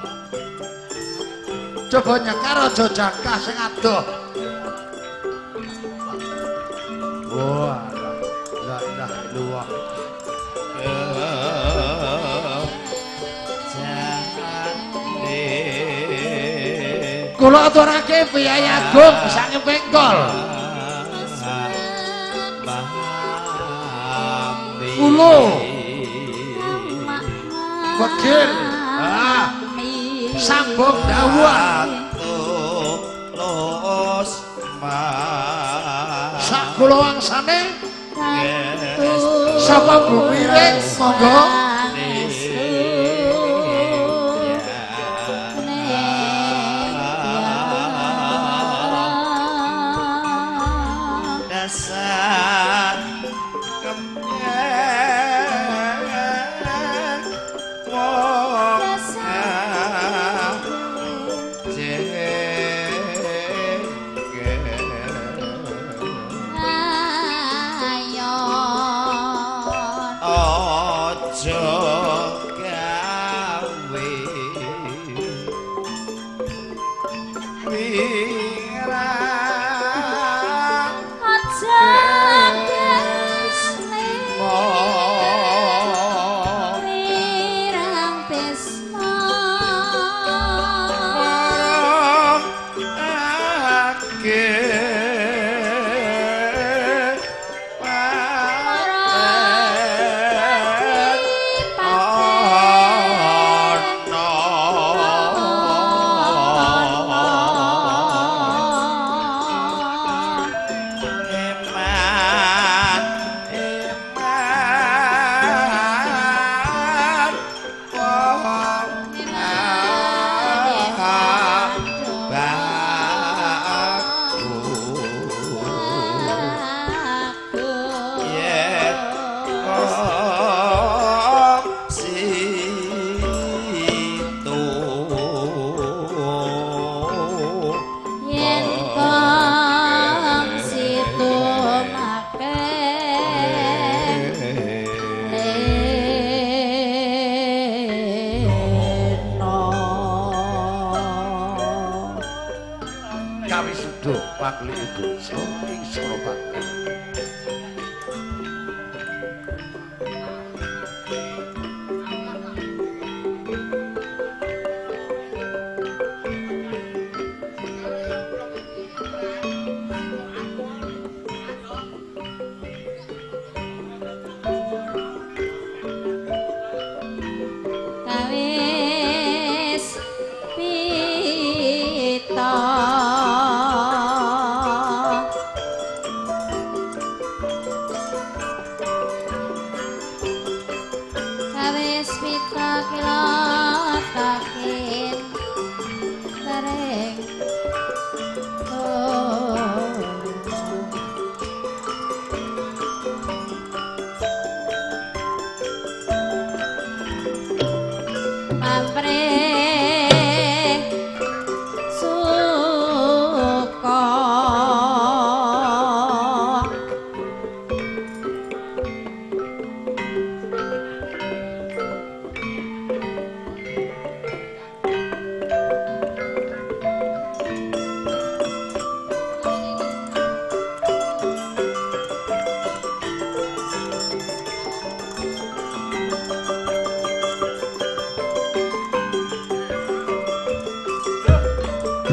Coba nyekar aja jangkah sing adoh. Oh, alah. La ilaha illallah. Kula aturake Piyai Agung sange pengkol. Ulo Begil Sambung dawan Sakula wangsane sapa bumi ring monggo dasar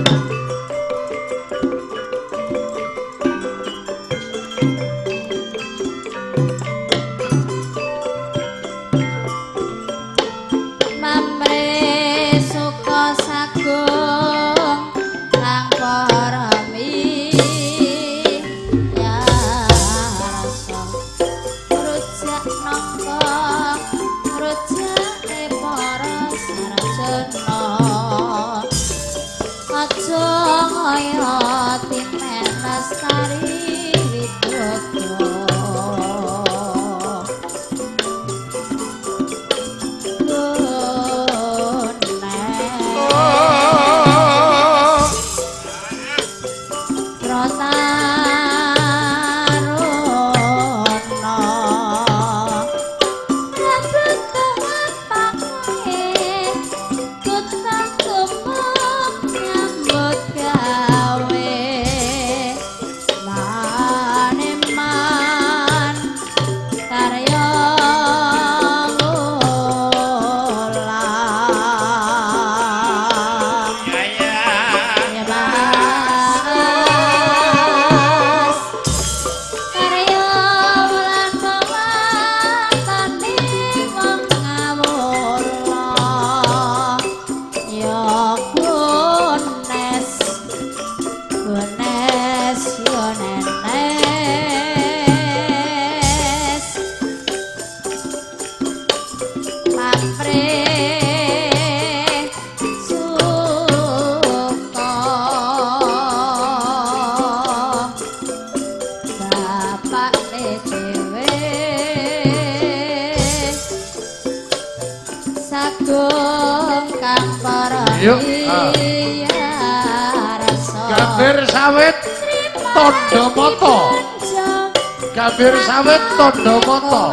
Gambir sawit tondo moto. Gambir sawit tondo moto.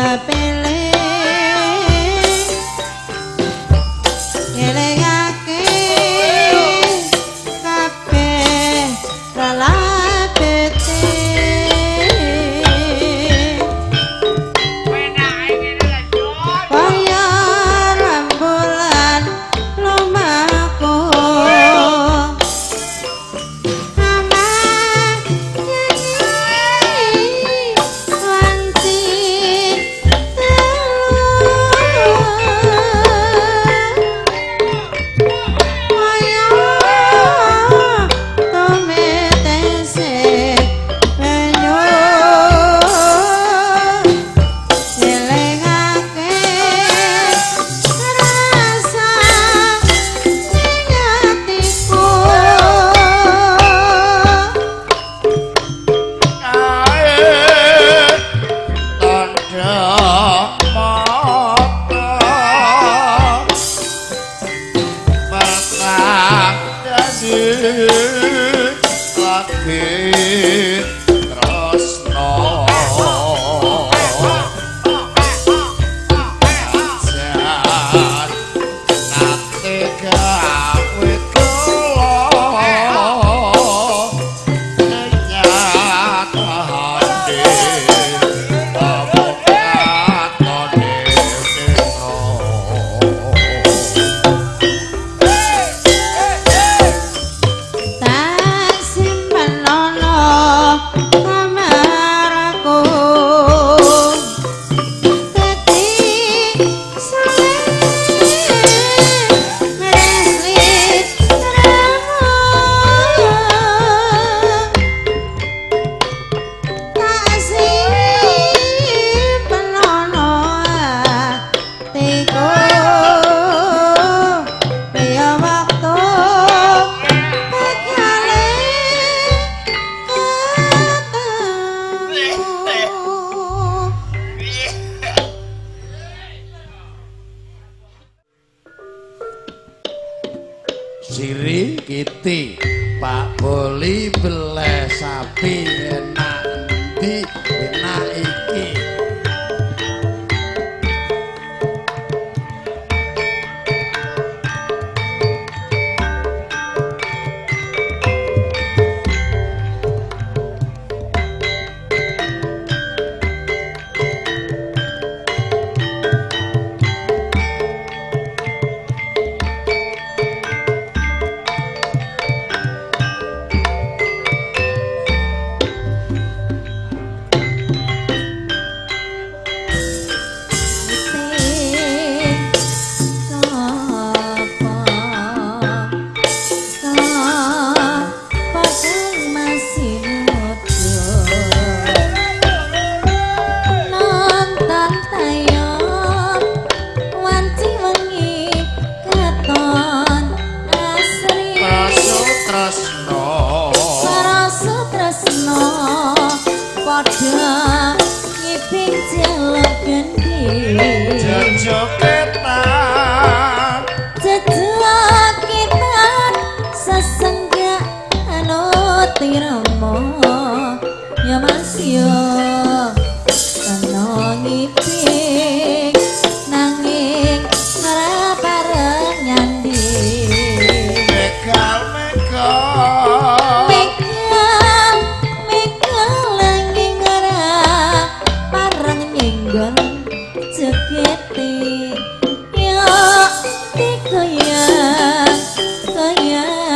Siri Kiti Pak Boli beleh sapi enak di enak iki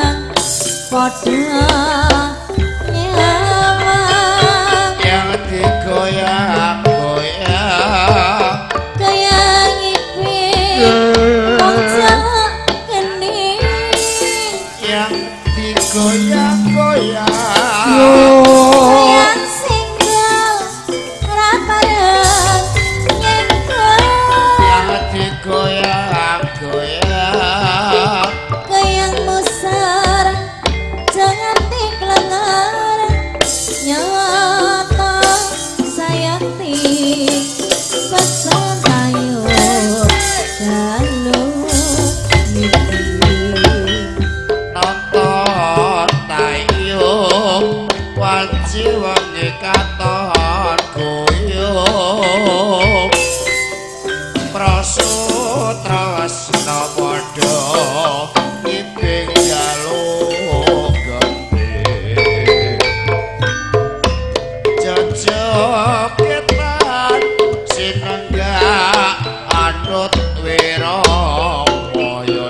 yang jogetan sinenggak anut Wirangaya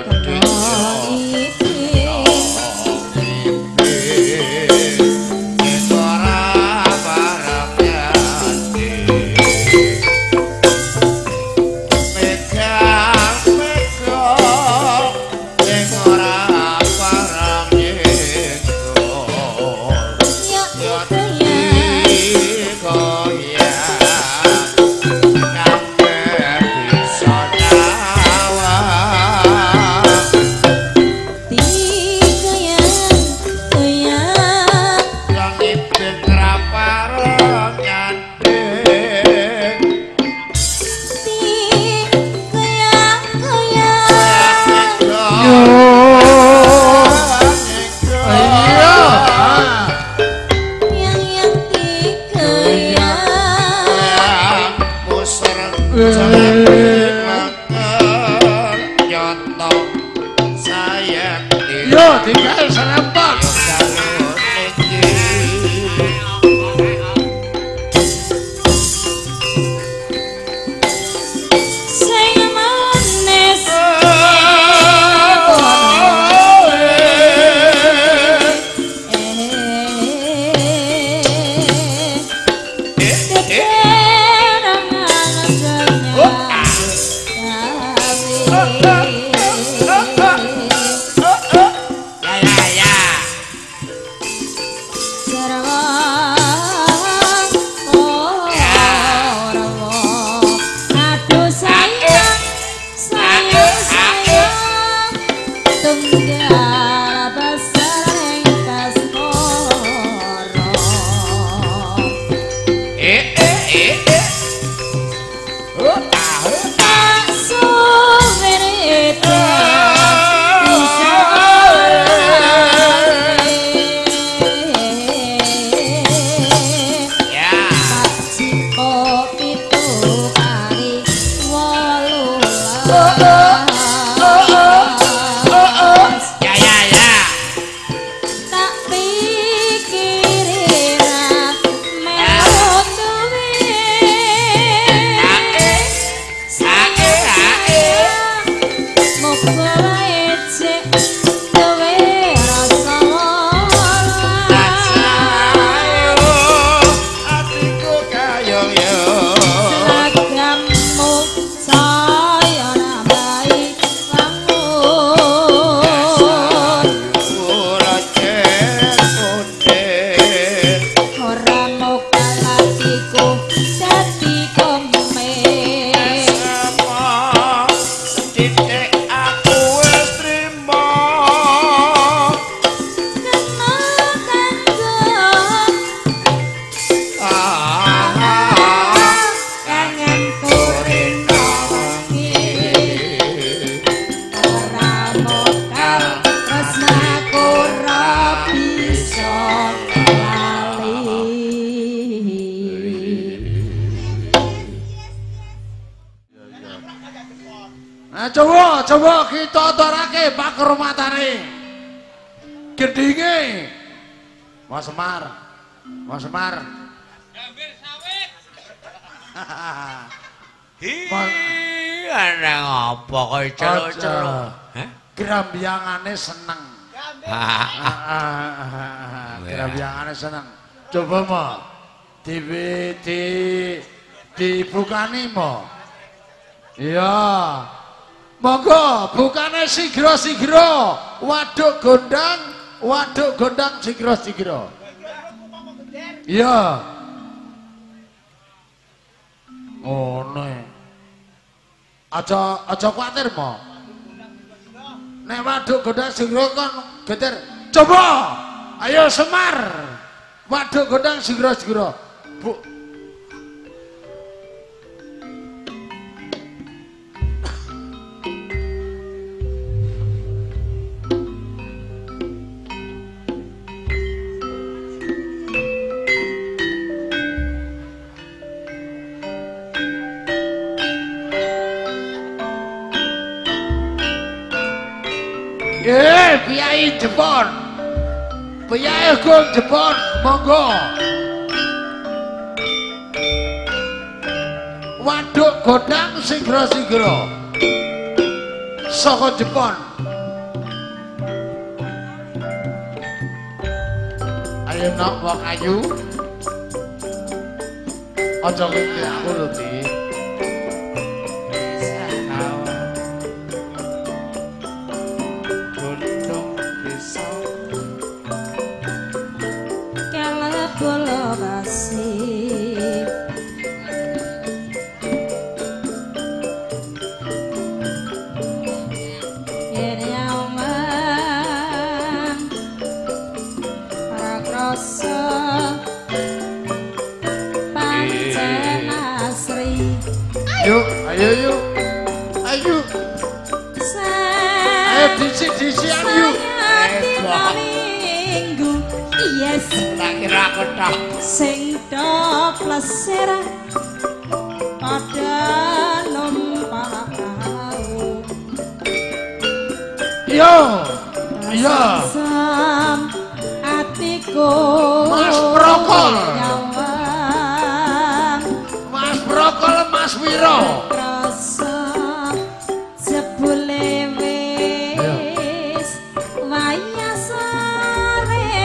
Coba kita torake pakrumatane gedinge Mas Semar Gambir sawit ana apa kok celo-celo grambyangane seneng grambyangane seneng coba mo dibukani mo iya monggo bukane sigra-sigra waduk gondang sigra-sigra iya ngono aja kuwatir mo nek waduk gondang sigra kon geter coba ayo Semar waduk gondang sigra-sigra Bu Piyai Jepon, Piyai Agung Jepon, monggo. waduk godang sigra-sigra saka Jepon. Ayo nok wong ayu. Aja ngerti aku lho, Di. Yuk, ayo yuk. Ayo. Ayo disi-disian yuk. Minggu. Yes. Tak kira aku tok. Sing plesir pada numpak aku. Yo. Iya. Sam atiku. Mas Prokol. Mas Prokol, Mas Wiro. Rasa jebule wis waya sore.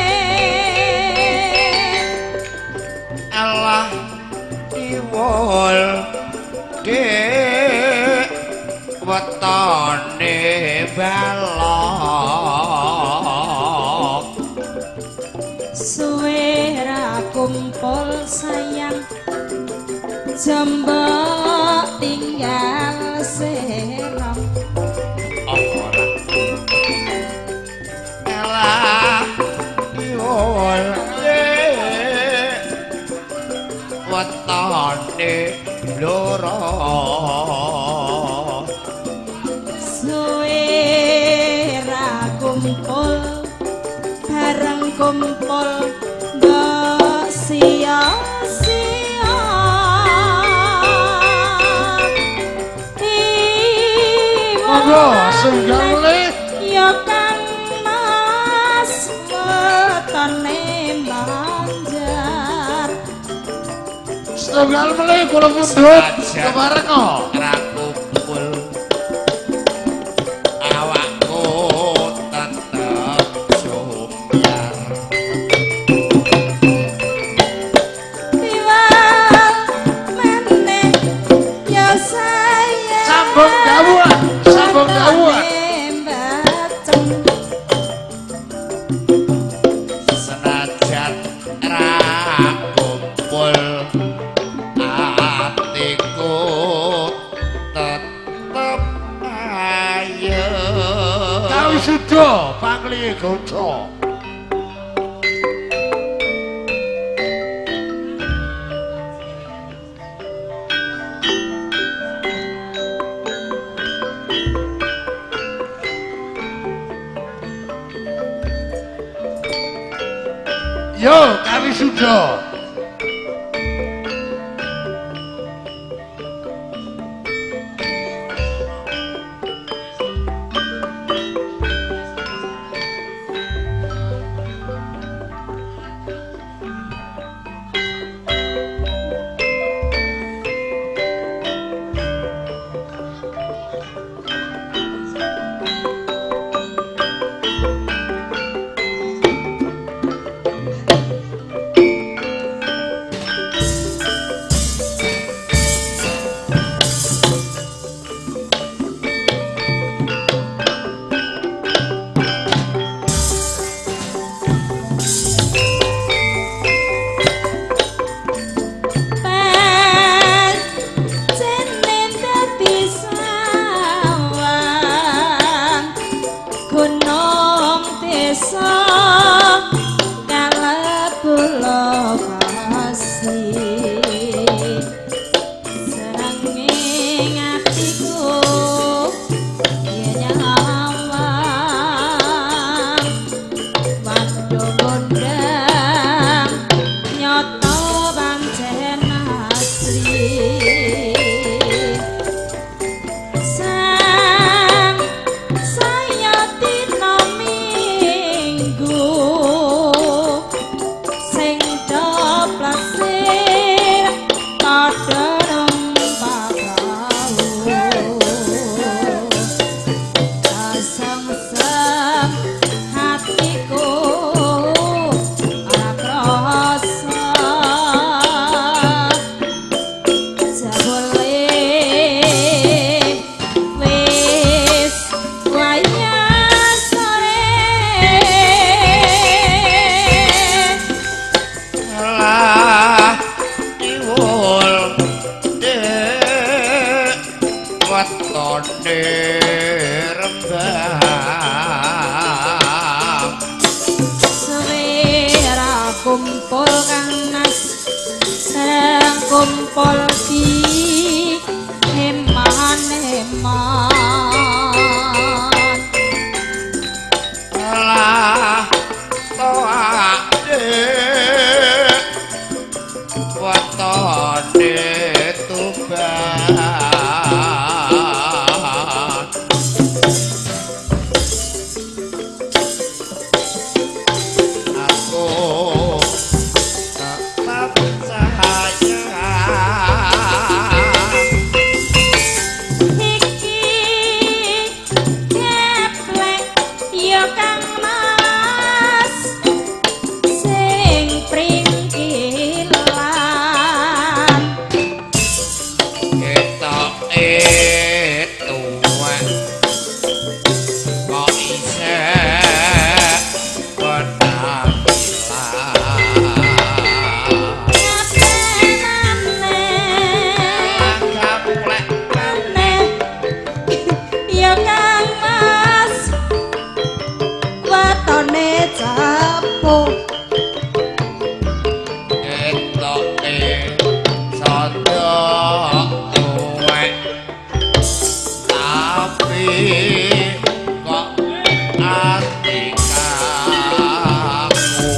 Allah iwol dek wetone balok Suwe ra kumpul sayang jembok tinggal serem. ora Allah iwol dek wetone loro Suwe ra kumpul bareng kumpul mbok sia-sia. Monggo sunggale. Ya Kang Mas wetone manjar. Setunggal melih kula mundhut kebareng kok. ra kumpul awakku tetep sumpyar Piwal meneh ya saya. Sambung gawuan, sambung gawuan. senajan ra kumpul atiku tetep ayo Kawisuda pangli goco. Yo, kawisuda. wetone rembang Sewera kumpul kang nas Serang kumpul di heman-heman lah toake wetone tuban aku tetap sayang iki keplek ya kang mas sing pringkilan ketoke tuwek kok isih ya kang mas watone capuk ketoke sodok tuwek tapi kok ati kamu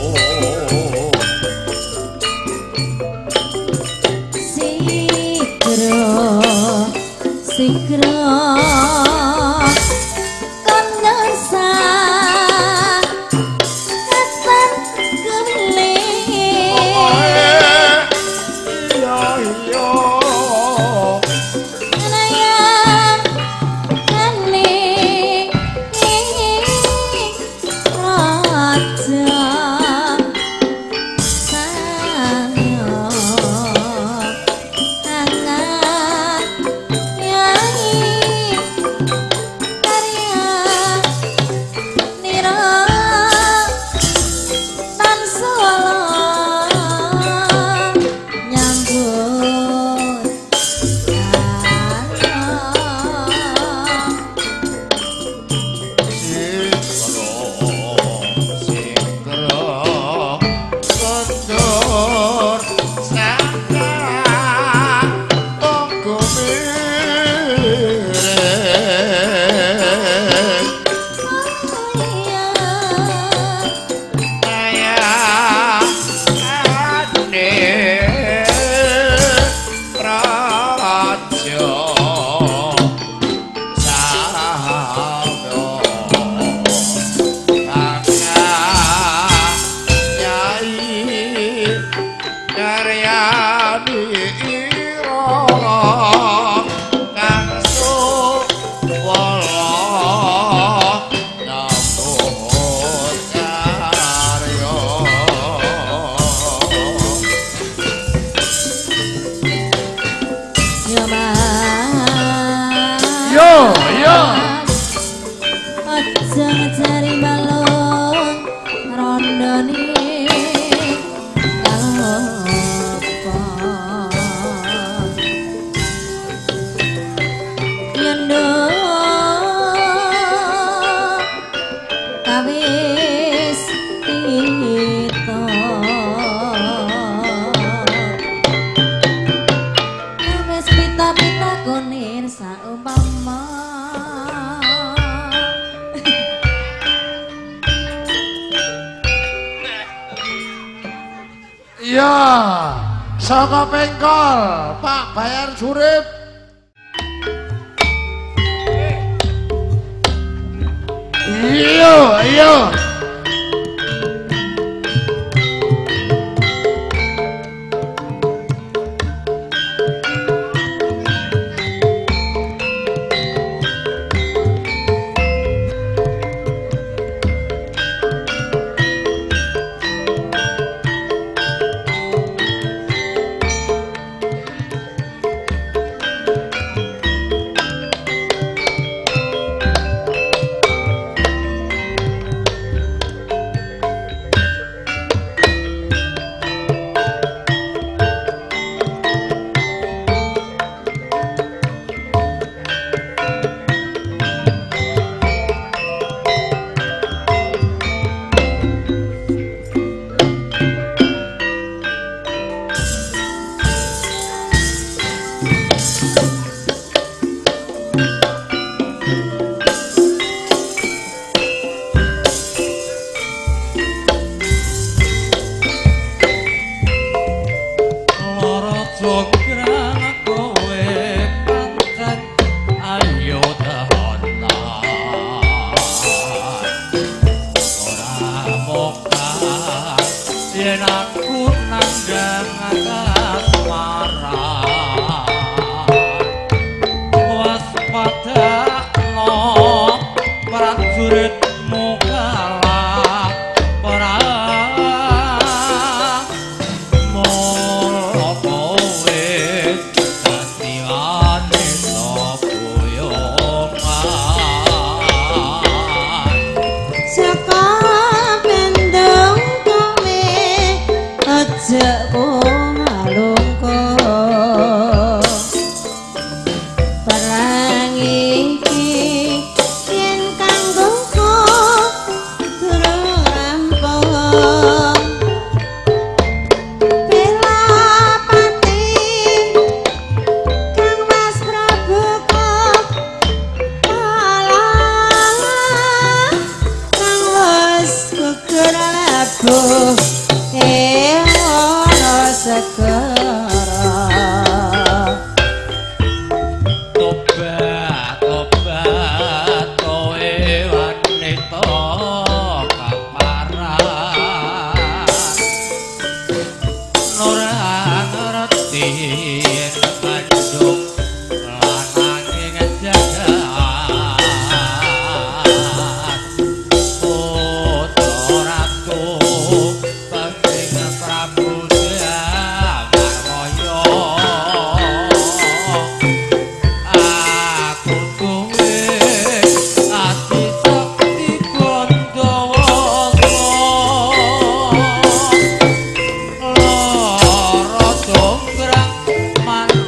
Sigro kondosa kapan keling iya iya Anayang keling raja sanyo hangat yai karya nira tan solo nyambut Sikro kondur saka tonggo miring kaya ane praja sabdo Yo, yo. Aja ngejari balon rondone kalopon Yendo kawis tito kawis pita-pita kunir saumpama Iya, saka pengkol, Pak bayar surip. Iya, iya. Dograng kowe pancen ayo tenan ora moka yen aku nandhang kasmaran waspadakno prajuritmu kalah perang mula kowe dadi wanita boyongan Saka mendung kowe aja ngalungkuh perang iki yen kanggoku durung rampung bela pati Kang Mas Prabu kalah kang wis gugur labuh ana segara tobat tobat kowe wanita kaparan ora ngerti yen kandung lanang ing jagat putra ratu penting Prabu Jamaraya aku kowe ati sakti Gondowasa lara dongkrang manut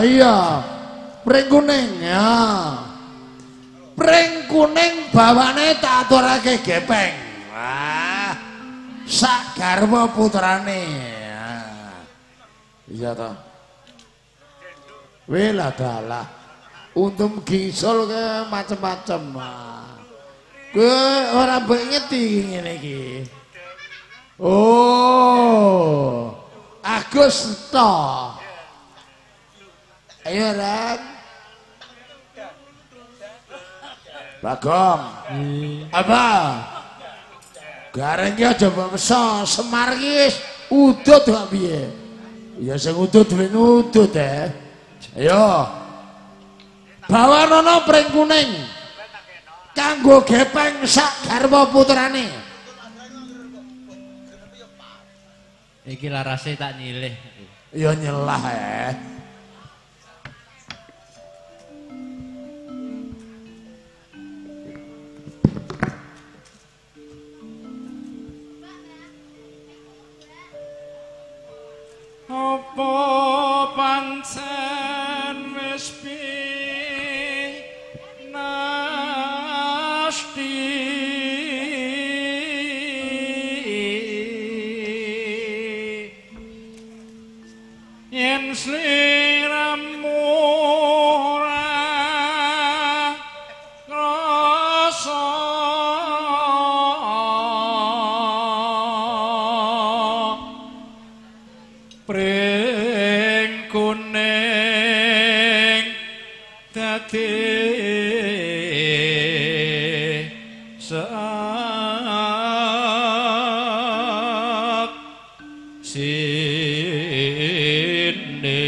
iya. Pring kuning ya. Pring kuning bawane tak aturake gepeng. Wah. Sak garwa putrane. Iya toh. Wela dalah. Untung gisul ke macem-macem. Kowe ora mbok ngeti ngene iki. Oh. Agus to. Ayo Ren. Bagong. Apa? Gareng ya coba meso Semar ki wis udut kok piye? Ya sing udut duwe ngudut Ayo. Bawa nono pring kuning. Kanggo gepeng sak garwa putrane. Iki larase tak nyilih. Ya nyelah Apa pancen wis pinasti yen sliramu ora krasa pring kuning dadi sak sine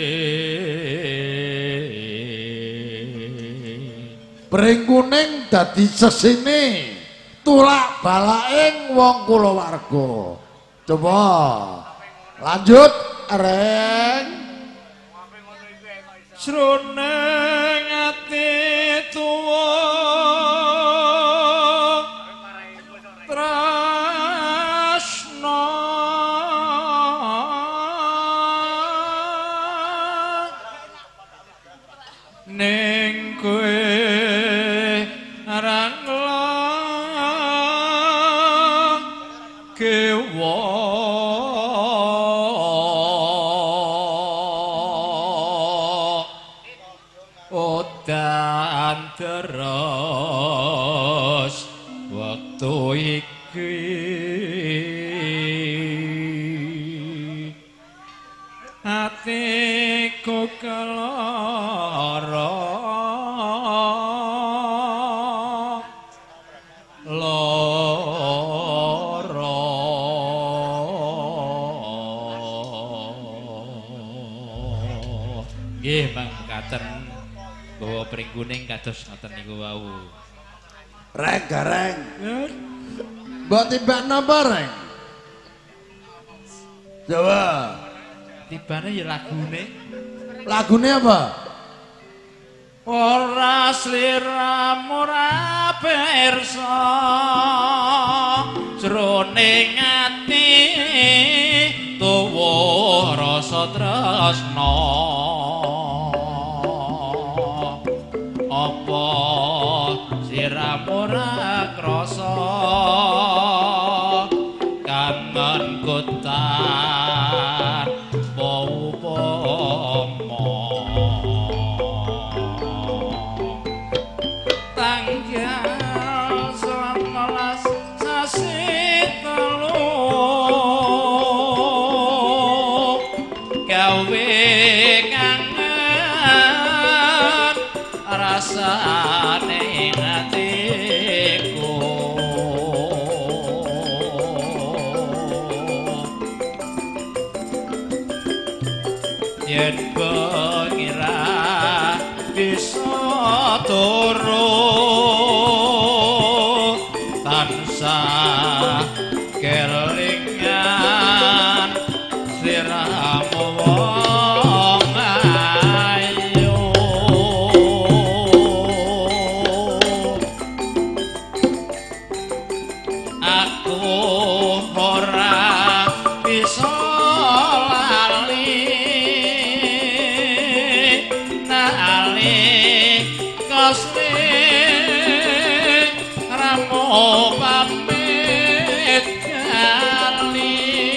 pring kuning dadi sesine tulak balaking wong kulawarga. Coba lanjut Reng. Sroneng ati tuwa tresna ning kowe arang kewa dan terus waktu iki hatiku kelara lara nggih mangkaten bawa pring kuning kados ngoten niku wau. Reng gareng. Mbok timbak napa Reng? Coba. Tibane ya lagune. Lagune apa? Ora sliramu ora pirsa jroning ati tuwa rasa tresna. Apa siramu ora krasa kangen kutan upama tanggal 19 sasi telu gawe kangen rasane atiku yen pengira bisa turu tansah kelingan sliramu wong ayu aku ora bisa lali pamit kali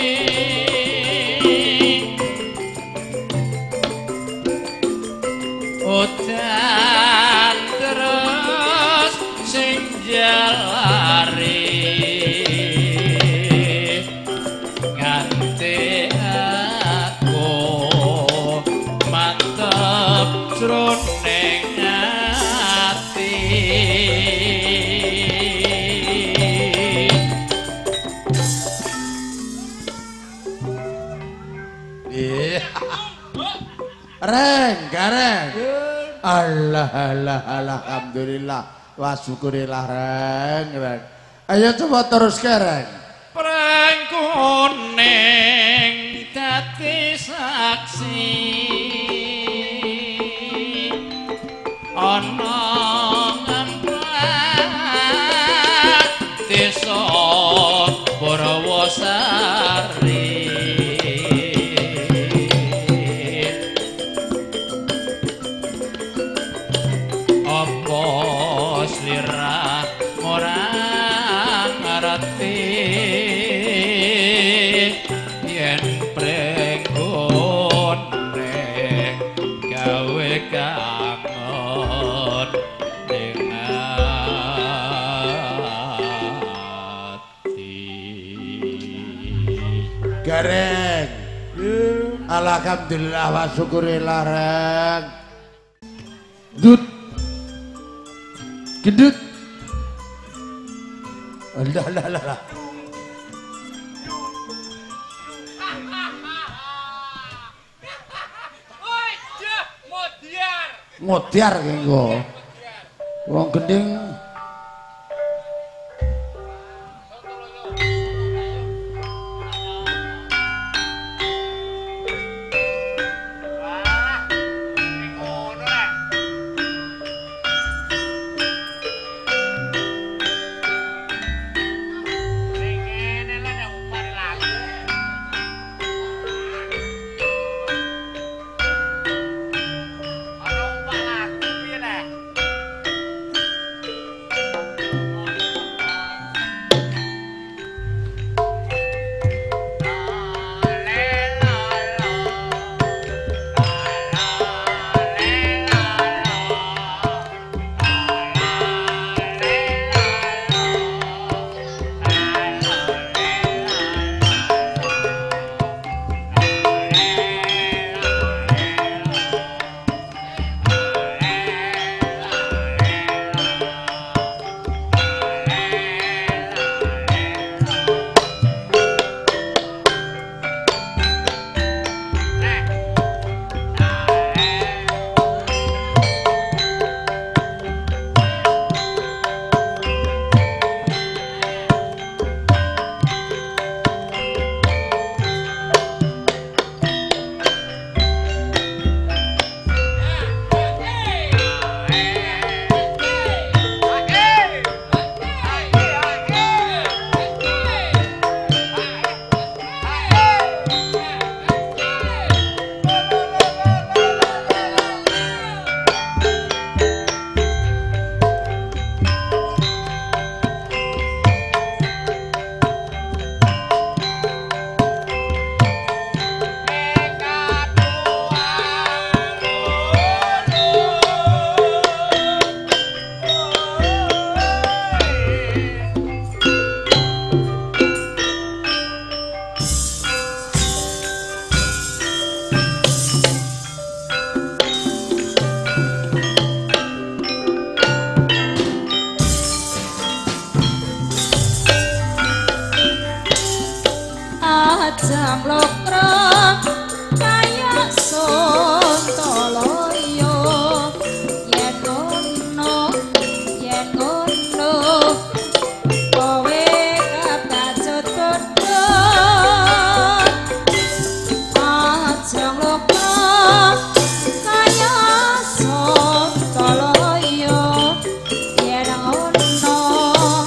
udan terus sing jalari nganti aku mantep jroning ati Reng, gareng. Allah, alhamdulillah. Wa syukurillah, Reng. Ayo coba terus Reng. Preng kuning dadi saksi ana ngampak desa Purwosari apa slira ora ngerti yen prenggone gawe kangen ning ati Gareng. Alhamdulillah wa syukurillah, Reng. Dut. Gendut. Lah. Ngodiar kengko. Wong gending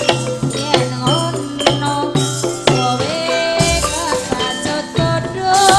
Aja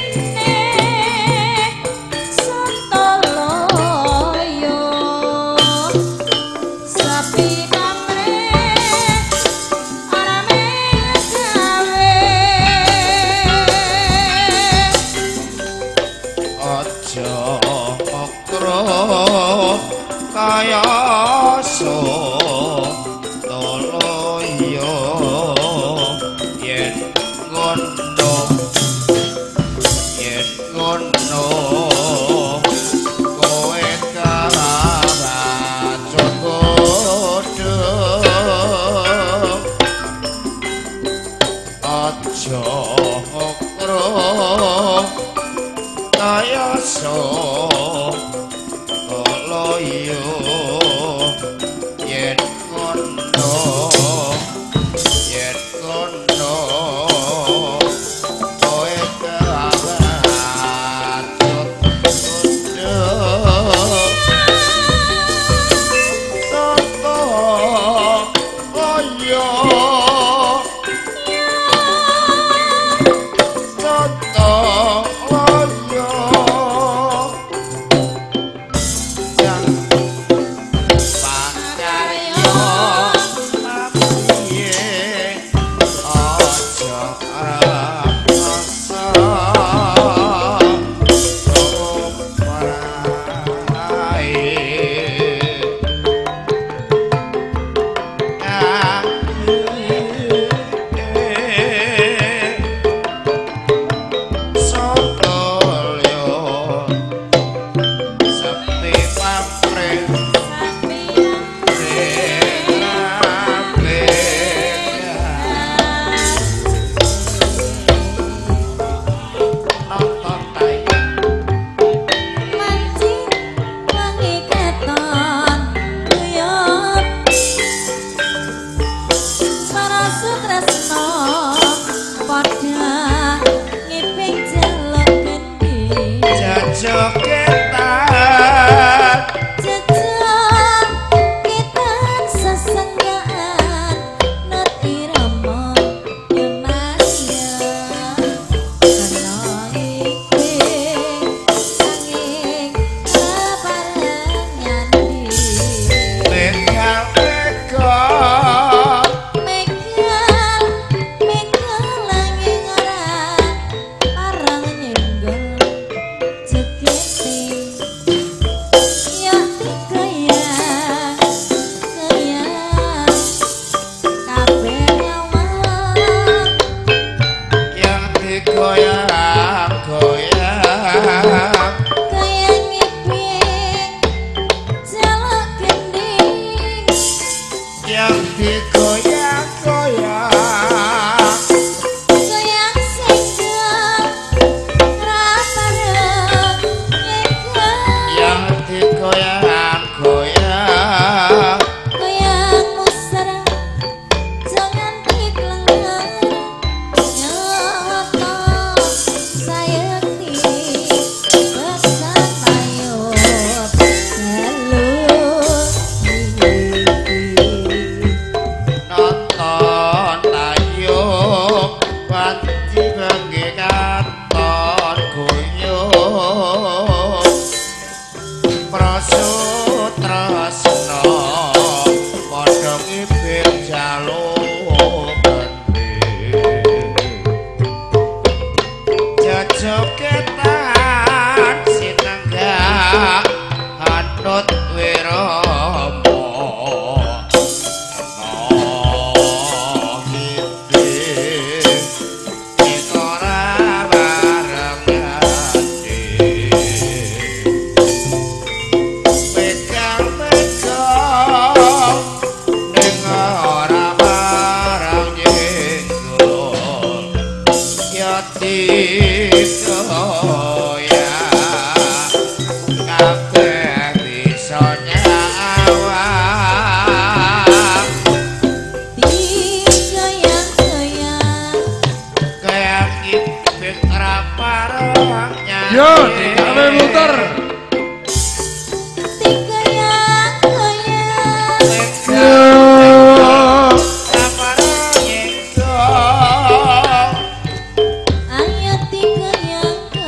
Ayo tiga yang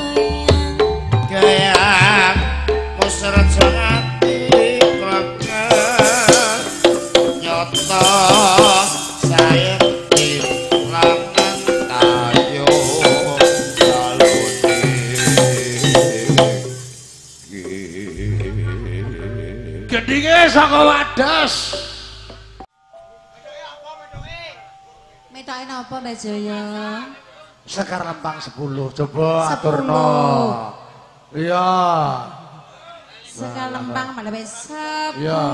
Gendinge saka Wadas. Metoke napa Mbak Jaya? Sekar Lempang 10. Coba aturno. Iya. Sekar Lempang mana 10. Iya.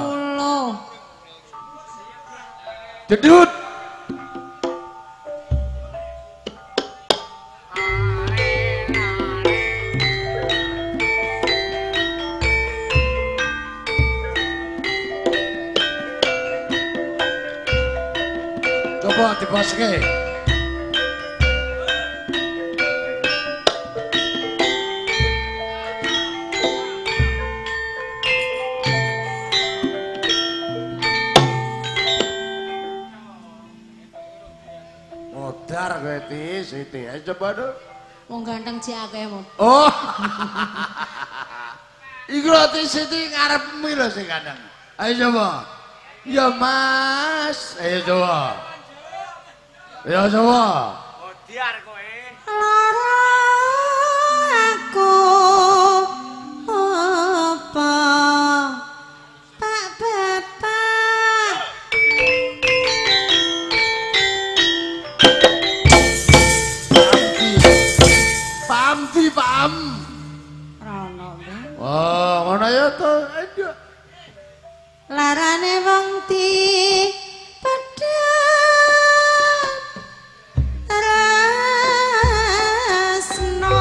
Dedut. Coba dipaske. Modar kowe ti, Siti. Ayo coba dong. Wong ganteng cek akeh mo. Oh. Iku lho ti Siti ngarepmu lho sing kadang. Ayo coba. Ya Mas, ayo coba. Ya coba. Odiar kowe. Lara aku apa Pak Bapak Paham. Rono nggih. Wah, ngono ya to. Ayo. Larane wong ti padha tresno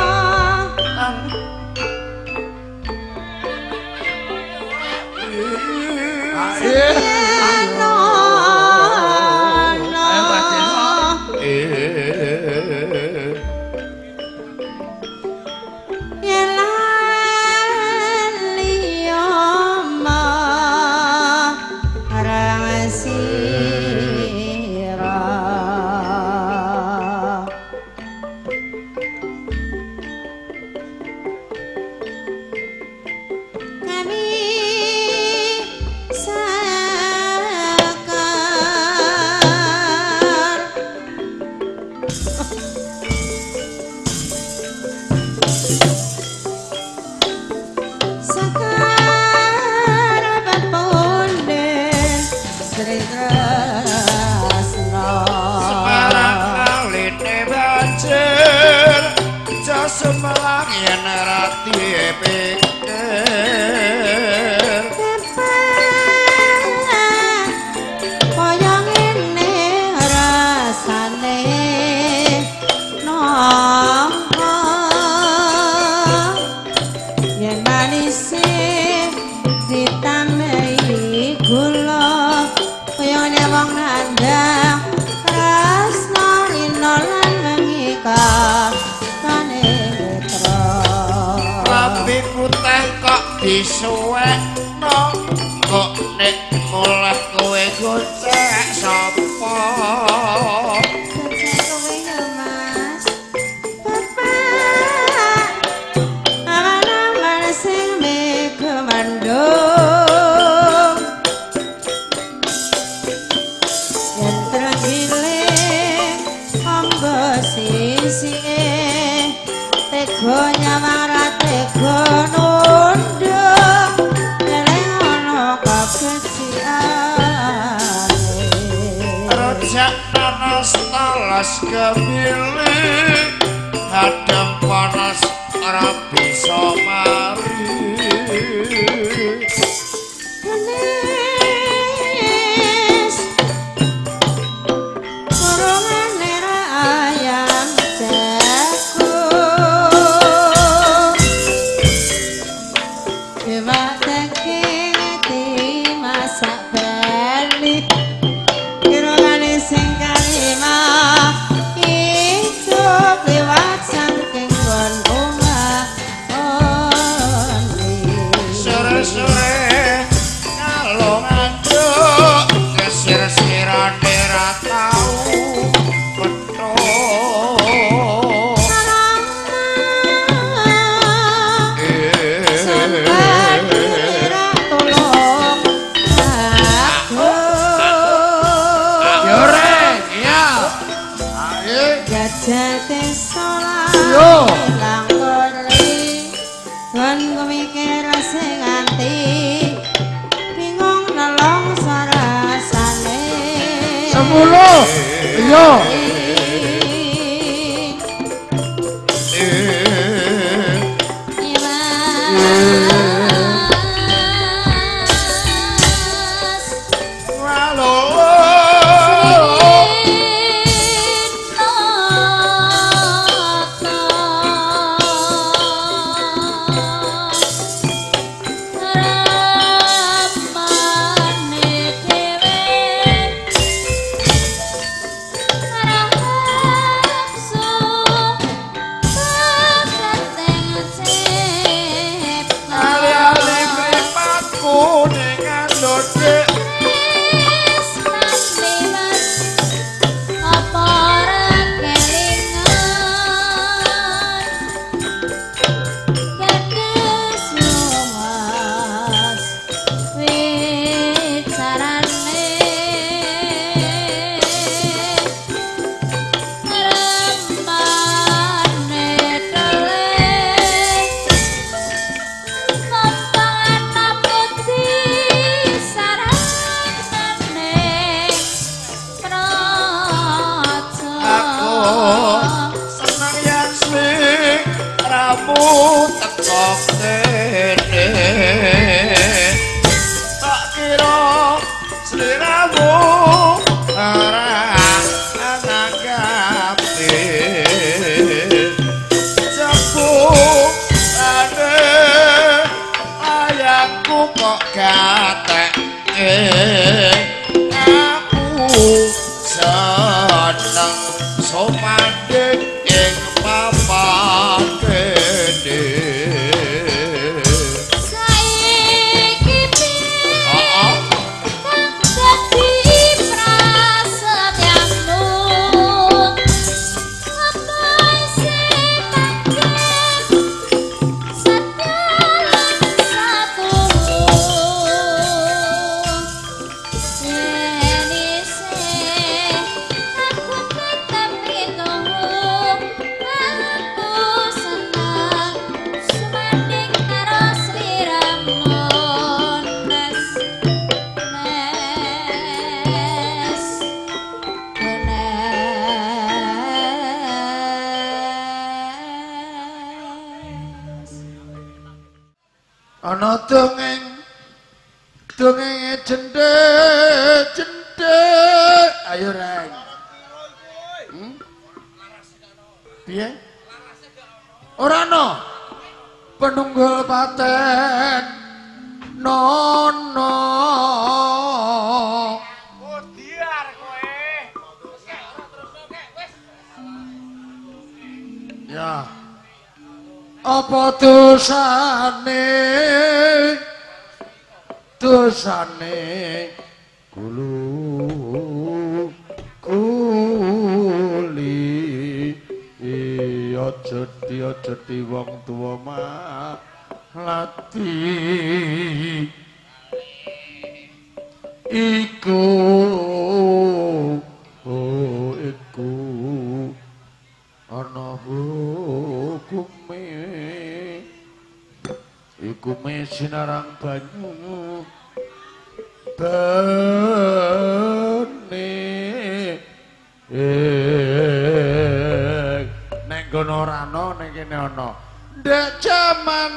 Semelang yen rati pikir kaya ngene rasane napa yen manise ditambahi gula kaya ngene wong nandang tresno rino lan mengikah Lambi putih kok disuwekno kok nek mulih kowe gocek sapa gocek kowe ya Mas Bapak awan-awan sing mega mandung yen tergiling anggo sisike tega nyawara tega nunduk eleng ana kekeciane rojak nanas talas kepilih hadang panas ora bisa mari genis kurungane ra ayam jagung iwak daging dimasak bali kirane sing kalima hidup lewat saking kon omah sore-sore ngalung anduk kesir-sirane ra tau petuk jate salah Yo. ilang kori kan kumikir sing nganti 10. Yo. Ana dongenge jendhe ayo reng piye ora ana penunggul paten nono Diar kowe ya apa dosane kuli aja di wong tuwa malati iku ana hukume sinarang banyu bene nek kono ora ana nek kene ana ndak jaman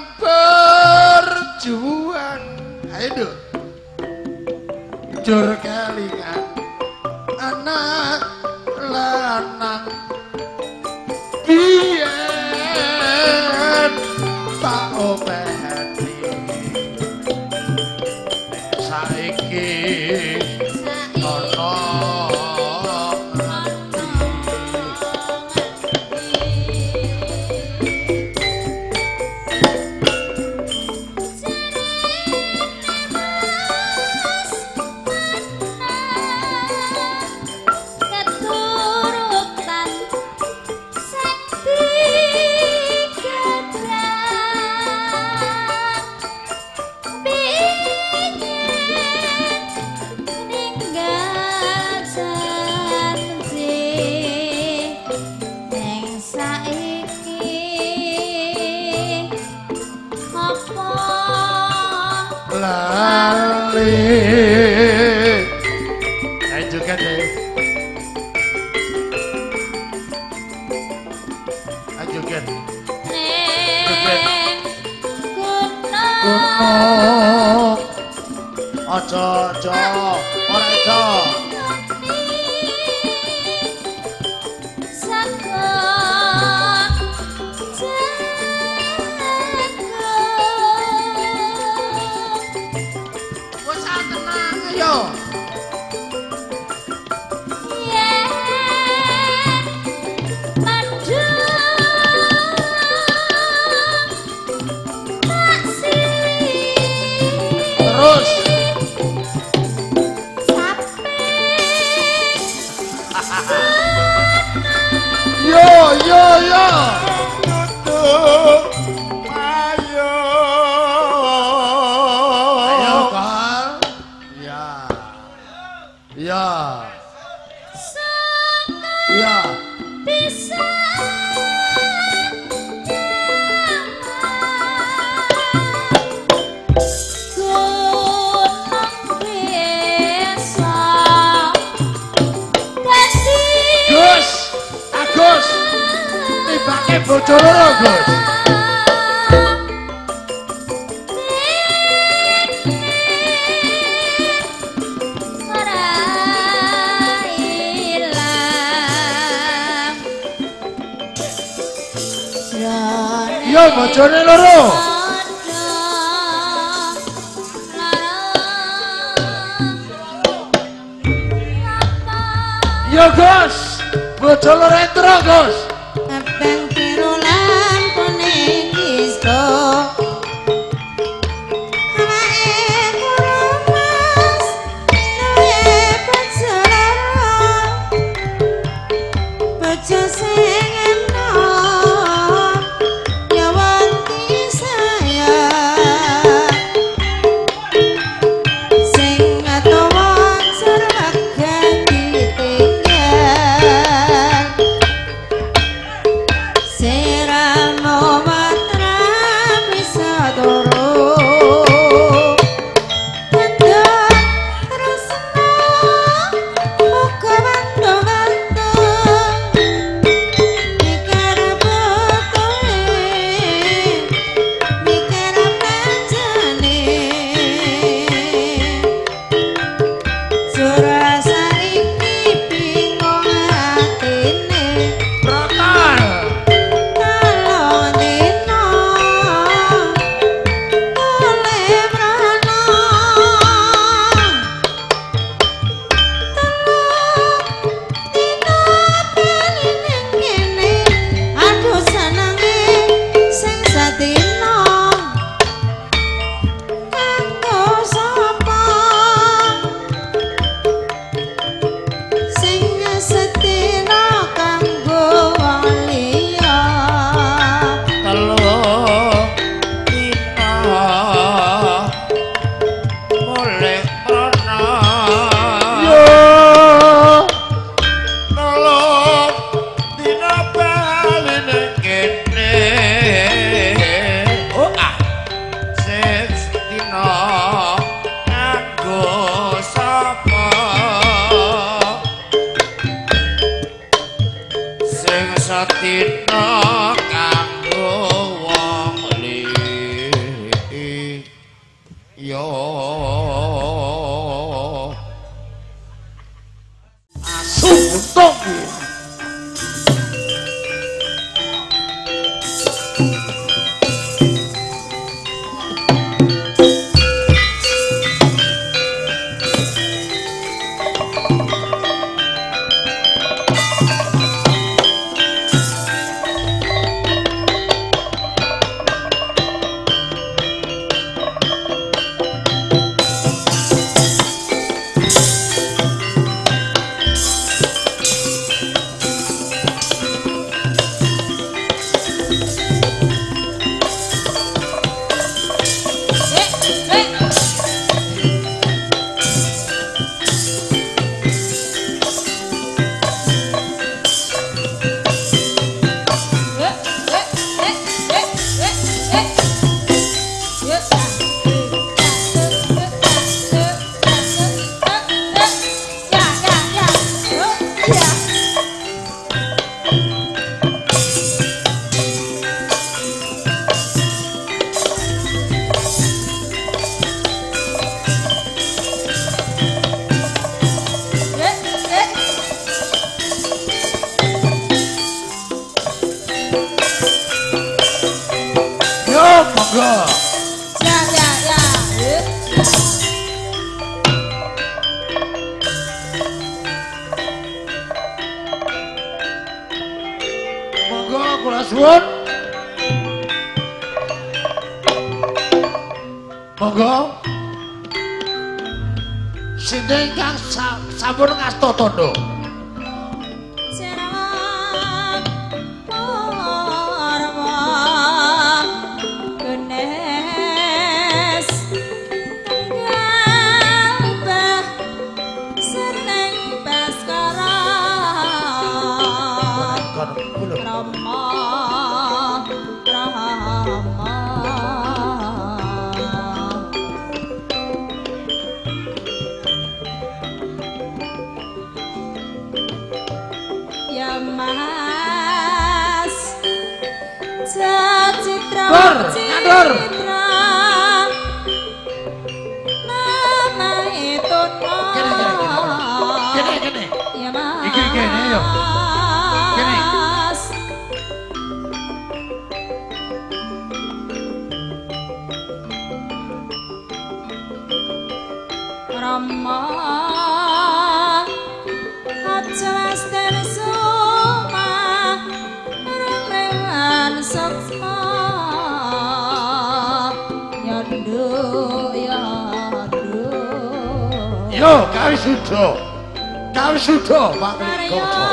berjuang ayo jur kelingan anak lanang biyen tak obati saiki ana lali ayo juga deh gunung aja ora iso wis tenang ayo terus yo ayo kan ya Agus tibake bojo loro Gus yo bojone loro yo Gus bojo loro entro Gus abang pirulan kuning isto monggo. Ya ya ya. Monggo kula suwun. Monggo. Sinten ingkang sampun ngasta tandha. Ngatur. Kene. Iki kene yo. Kene. Rama aja wester suma remen saksma yando Yo, kawis suda Pak Krikoto.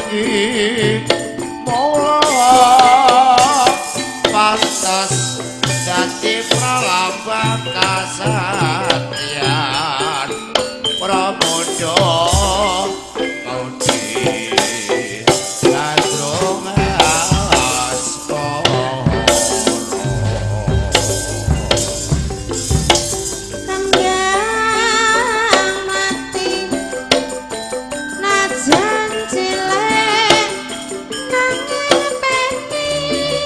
wangi mula pantas dadi pralambang kasatriyan Pramoda Maudi Gandrung Askara Tenggang mati najan cilik nang ngepeni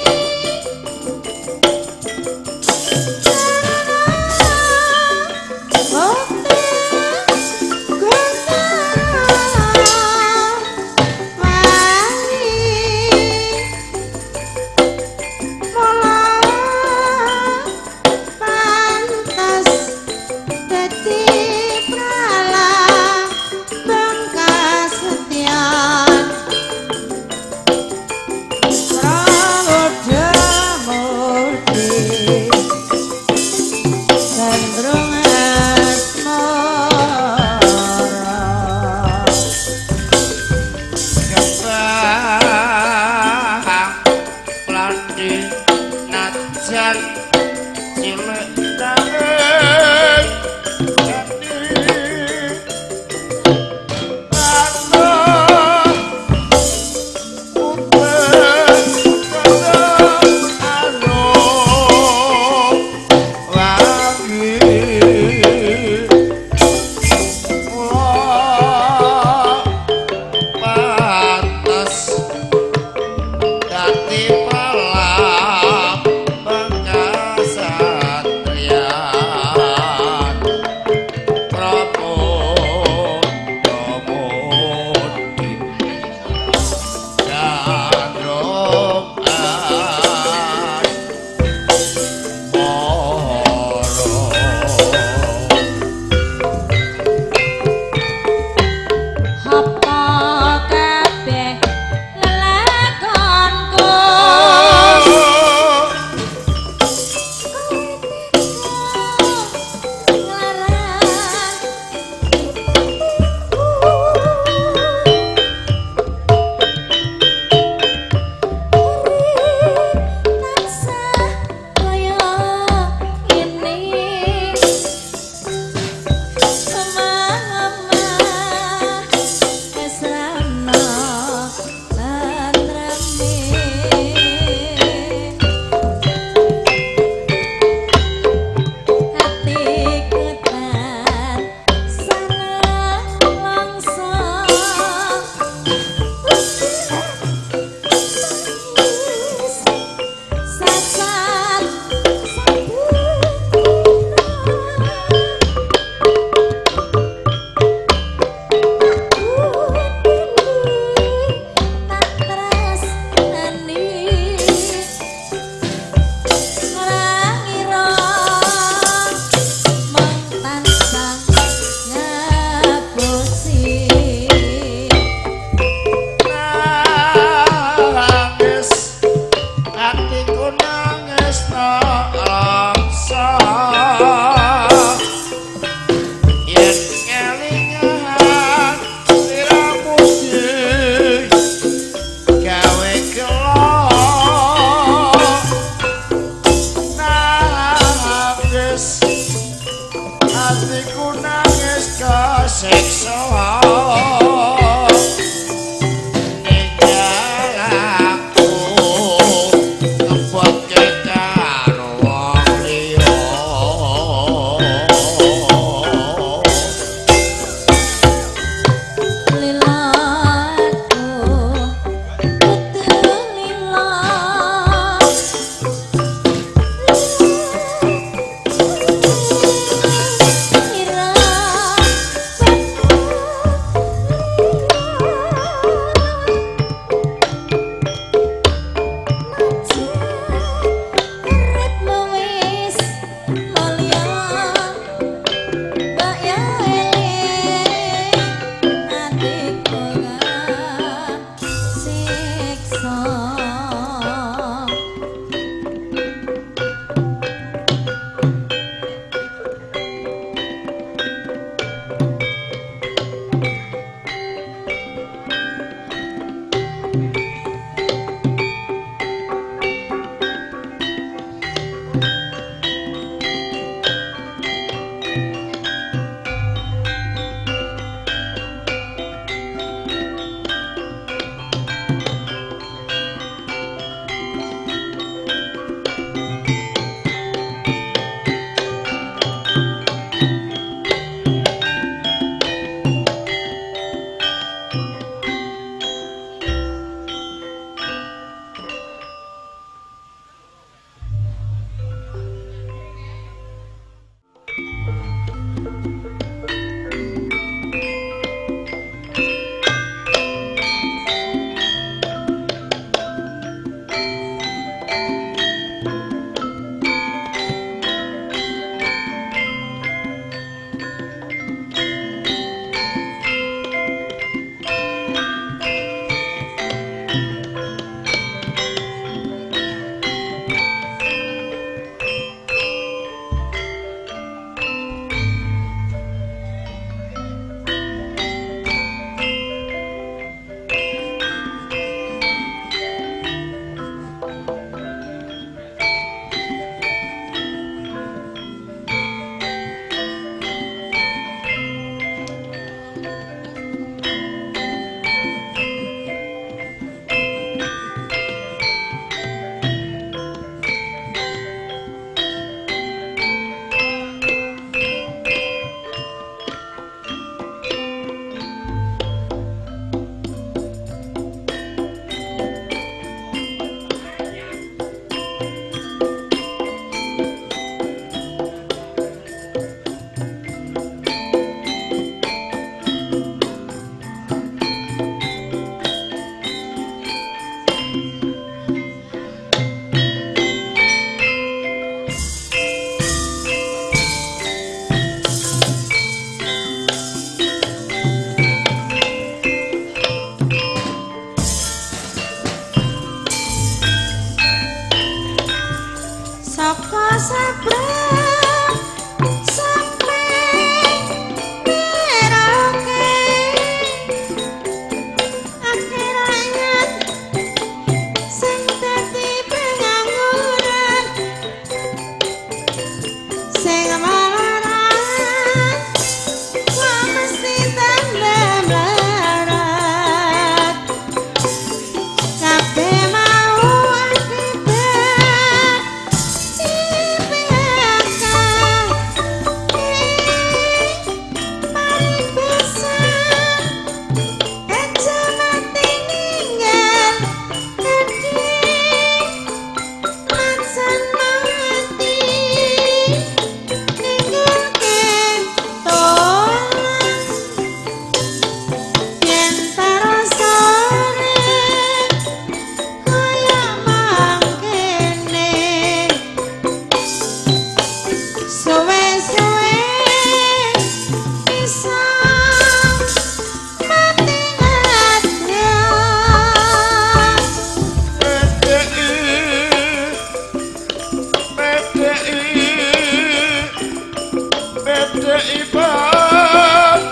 bedheipun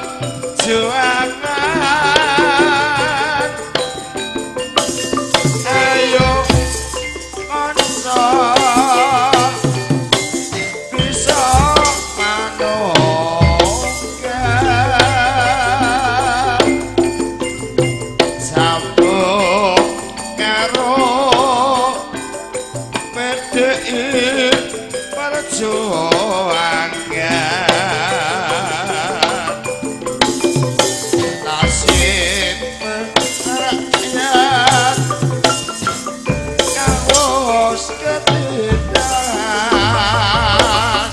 juangan ayo kanca bisa manunggal sambung karo bedhei perjuangan nasib rakyat kaos ketindas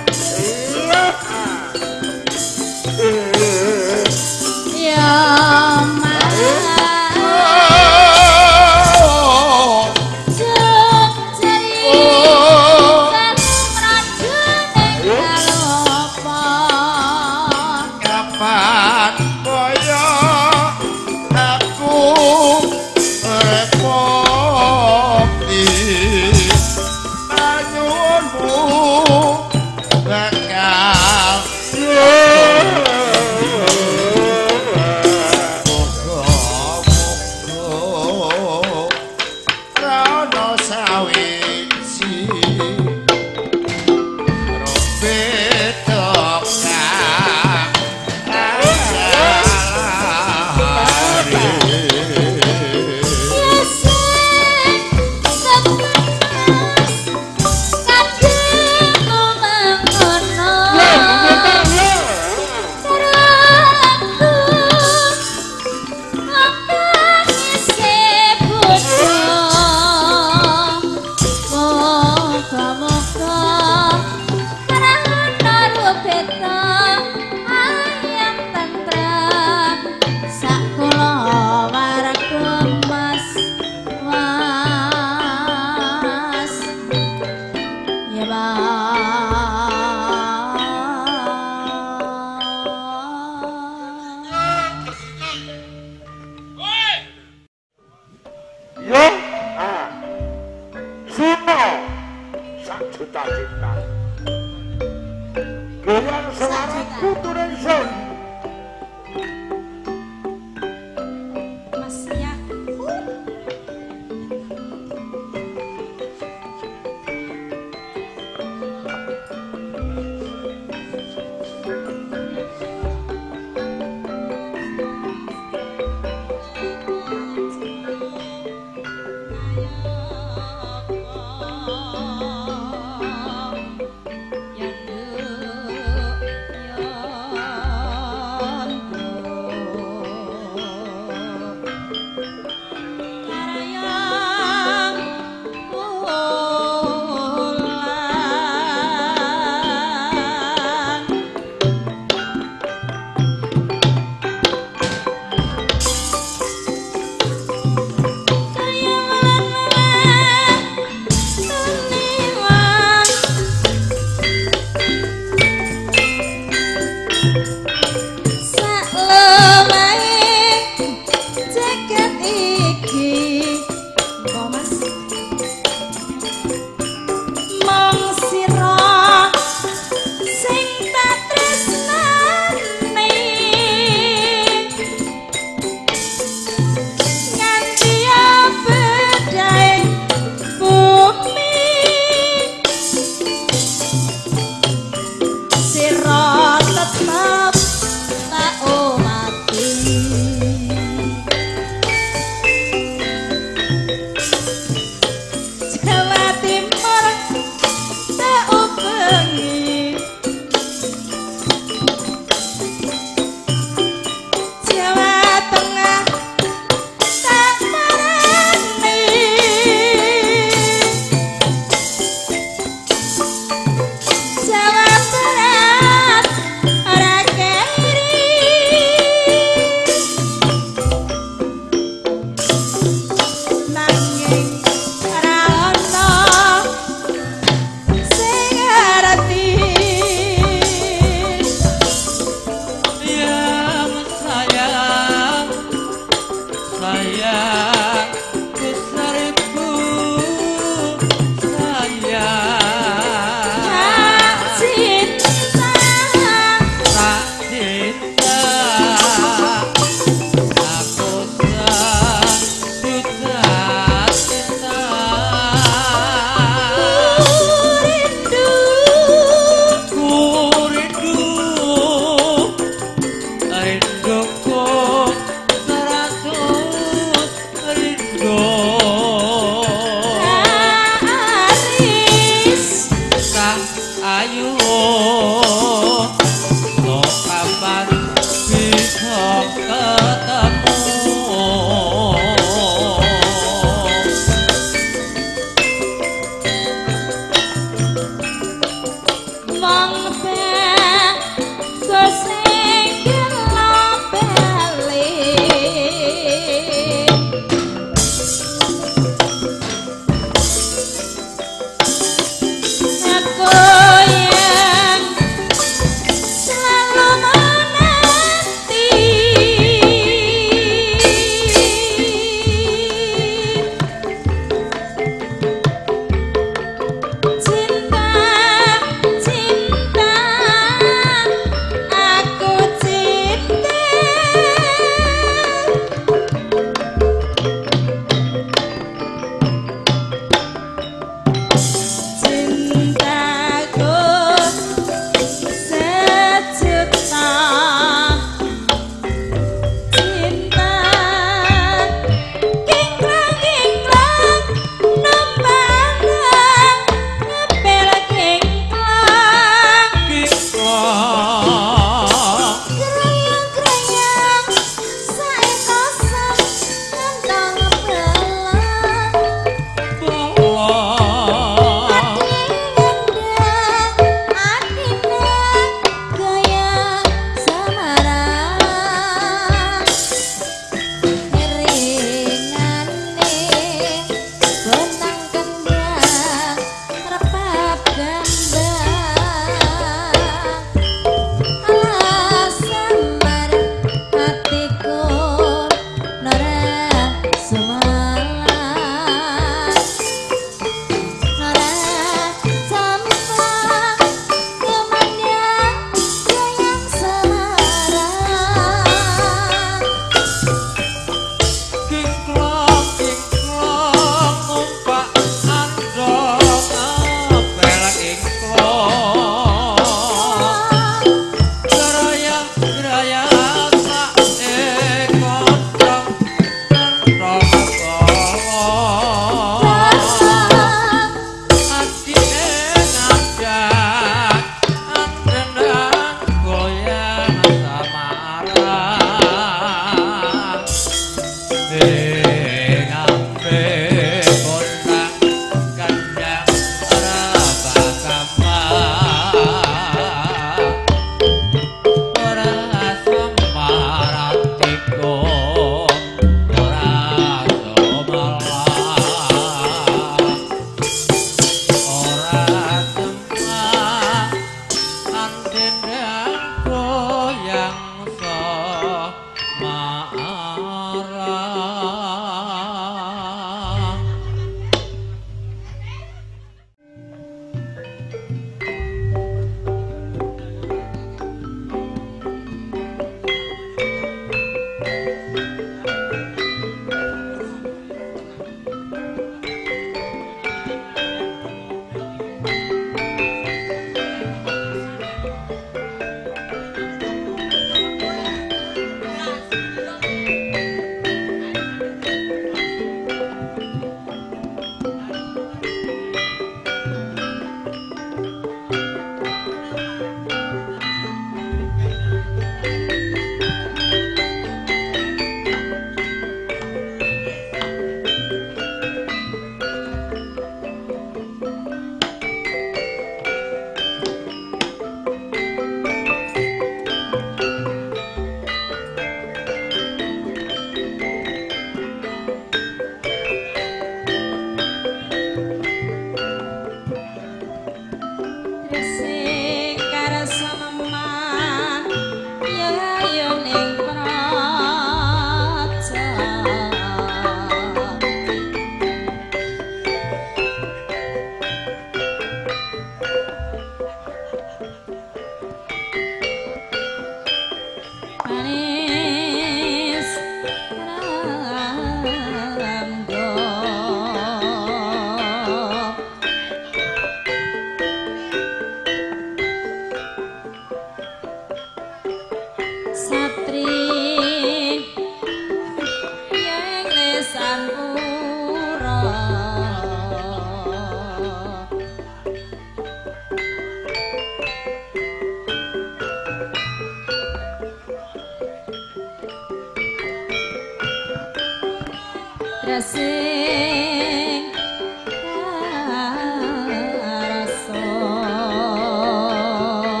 rasa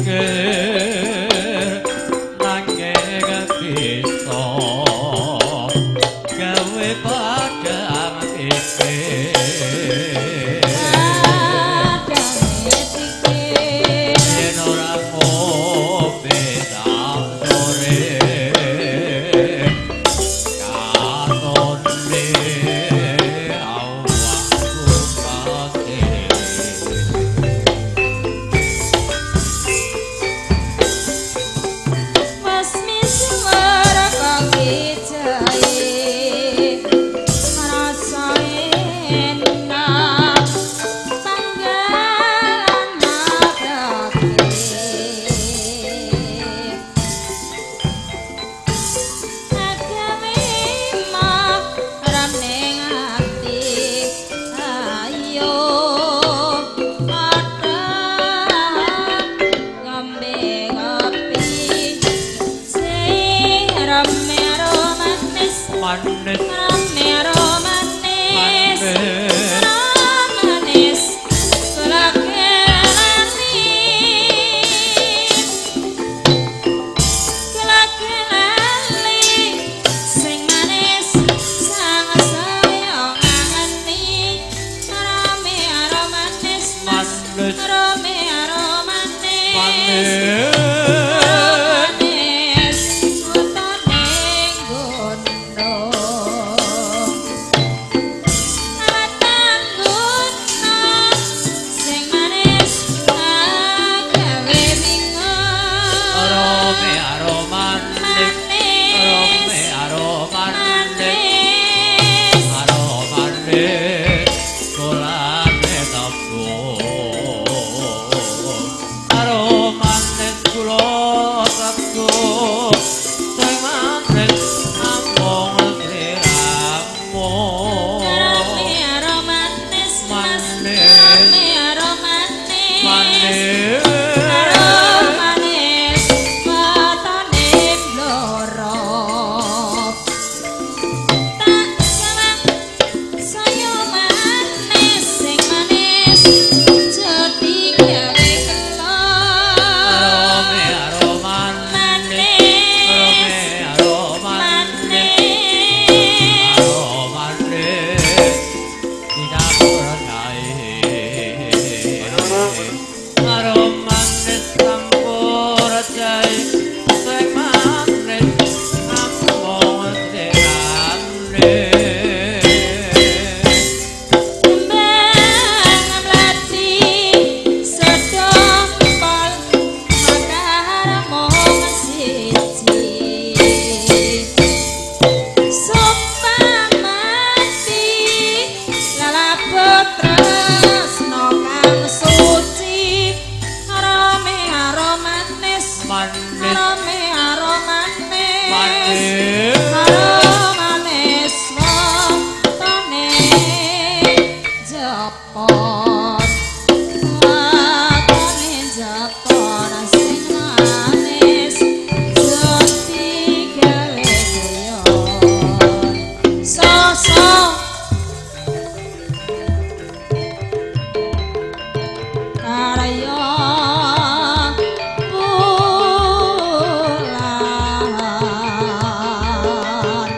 pikir nanging bisa gawe padang pikir yen ora ngopi sore katone awakku pake Mas misuwur kaki jae rasa enak tanggalan nabake agawe mak ramning ati ayo padha ngombe ngopi sing rame romanis manis rame romanis Manis. romanis kelak-kelali sing manis sang saya ngangeni rame romanis mas Manis. rame romanis manis Manis utane gondong Aratan gondong sing manis agawe bingung arome aromanik arome aromanik Manis aromanik kulane tabu aromanik kula tabu sing manis amung sliramu Rame aromanis mas Manis. Rame aromanis manis Aromanis watane bloro Tak salah saya manis sing manis jadi gawe arome kelor aromanik arome aromanik aromanik tidak percaya aromanik campur cai sing manis amung sirane Kembang melati sedompol makar mung siji Sumpah mati lalaput tresno kang suci Arome aromanis manis Arome aromanis manis Aromanis watane Japon watane Japon sing manis jadi gawe guyon so karya bulan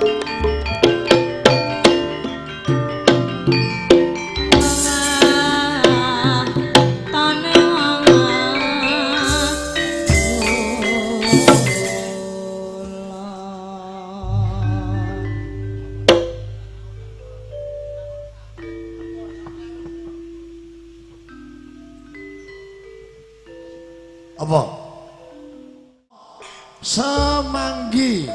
Apa? Semanggi.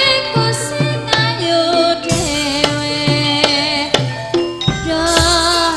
Putriku sing ayu dhewe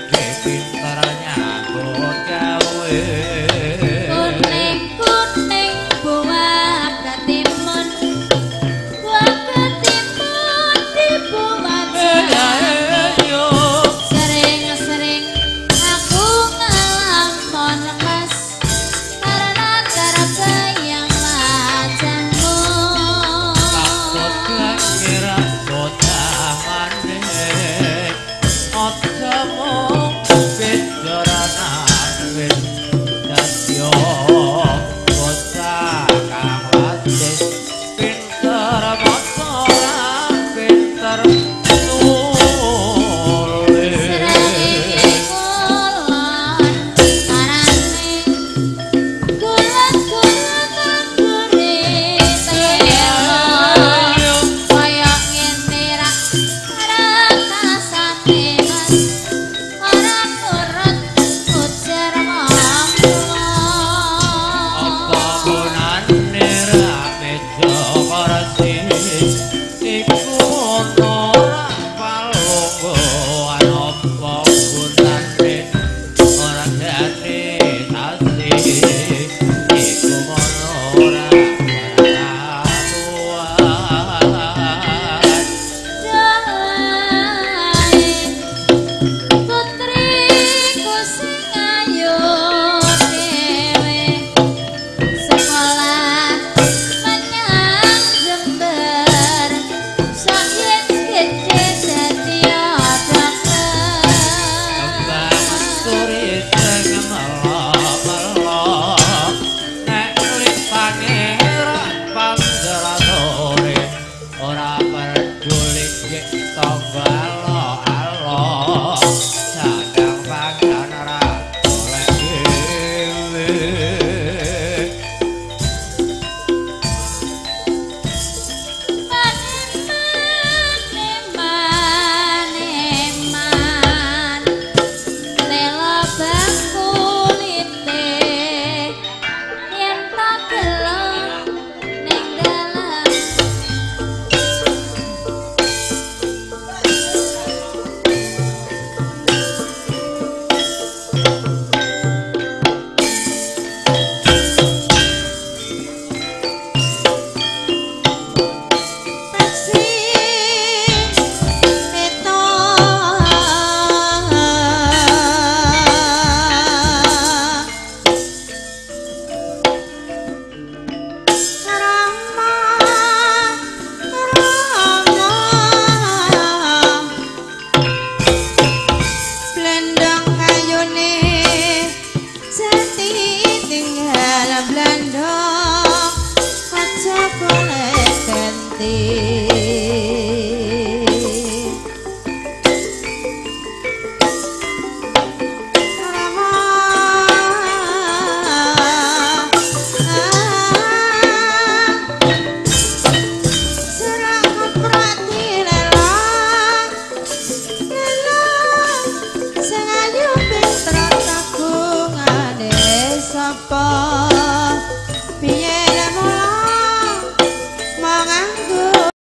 Sapa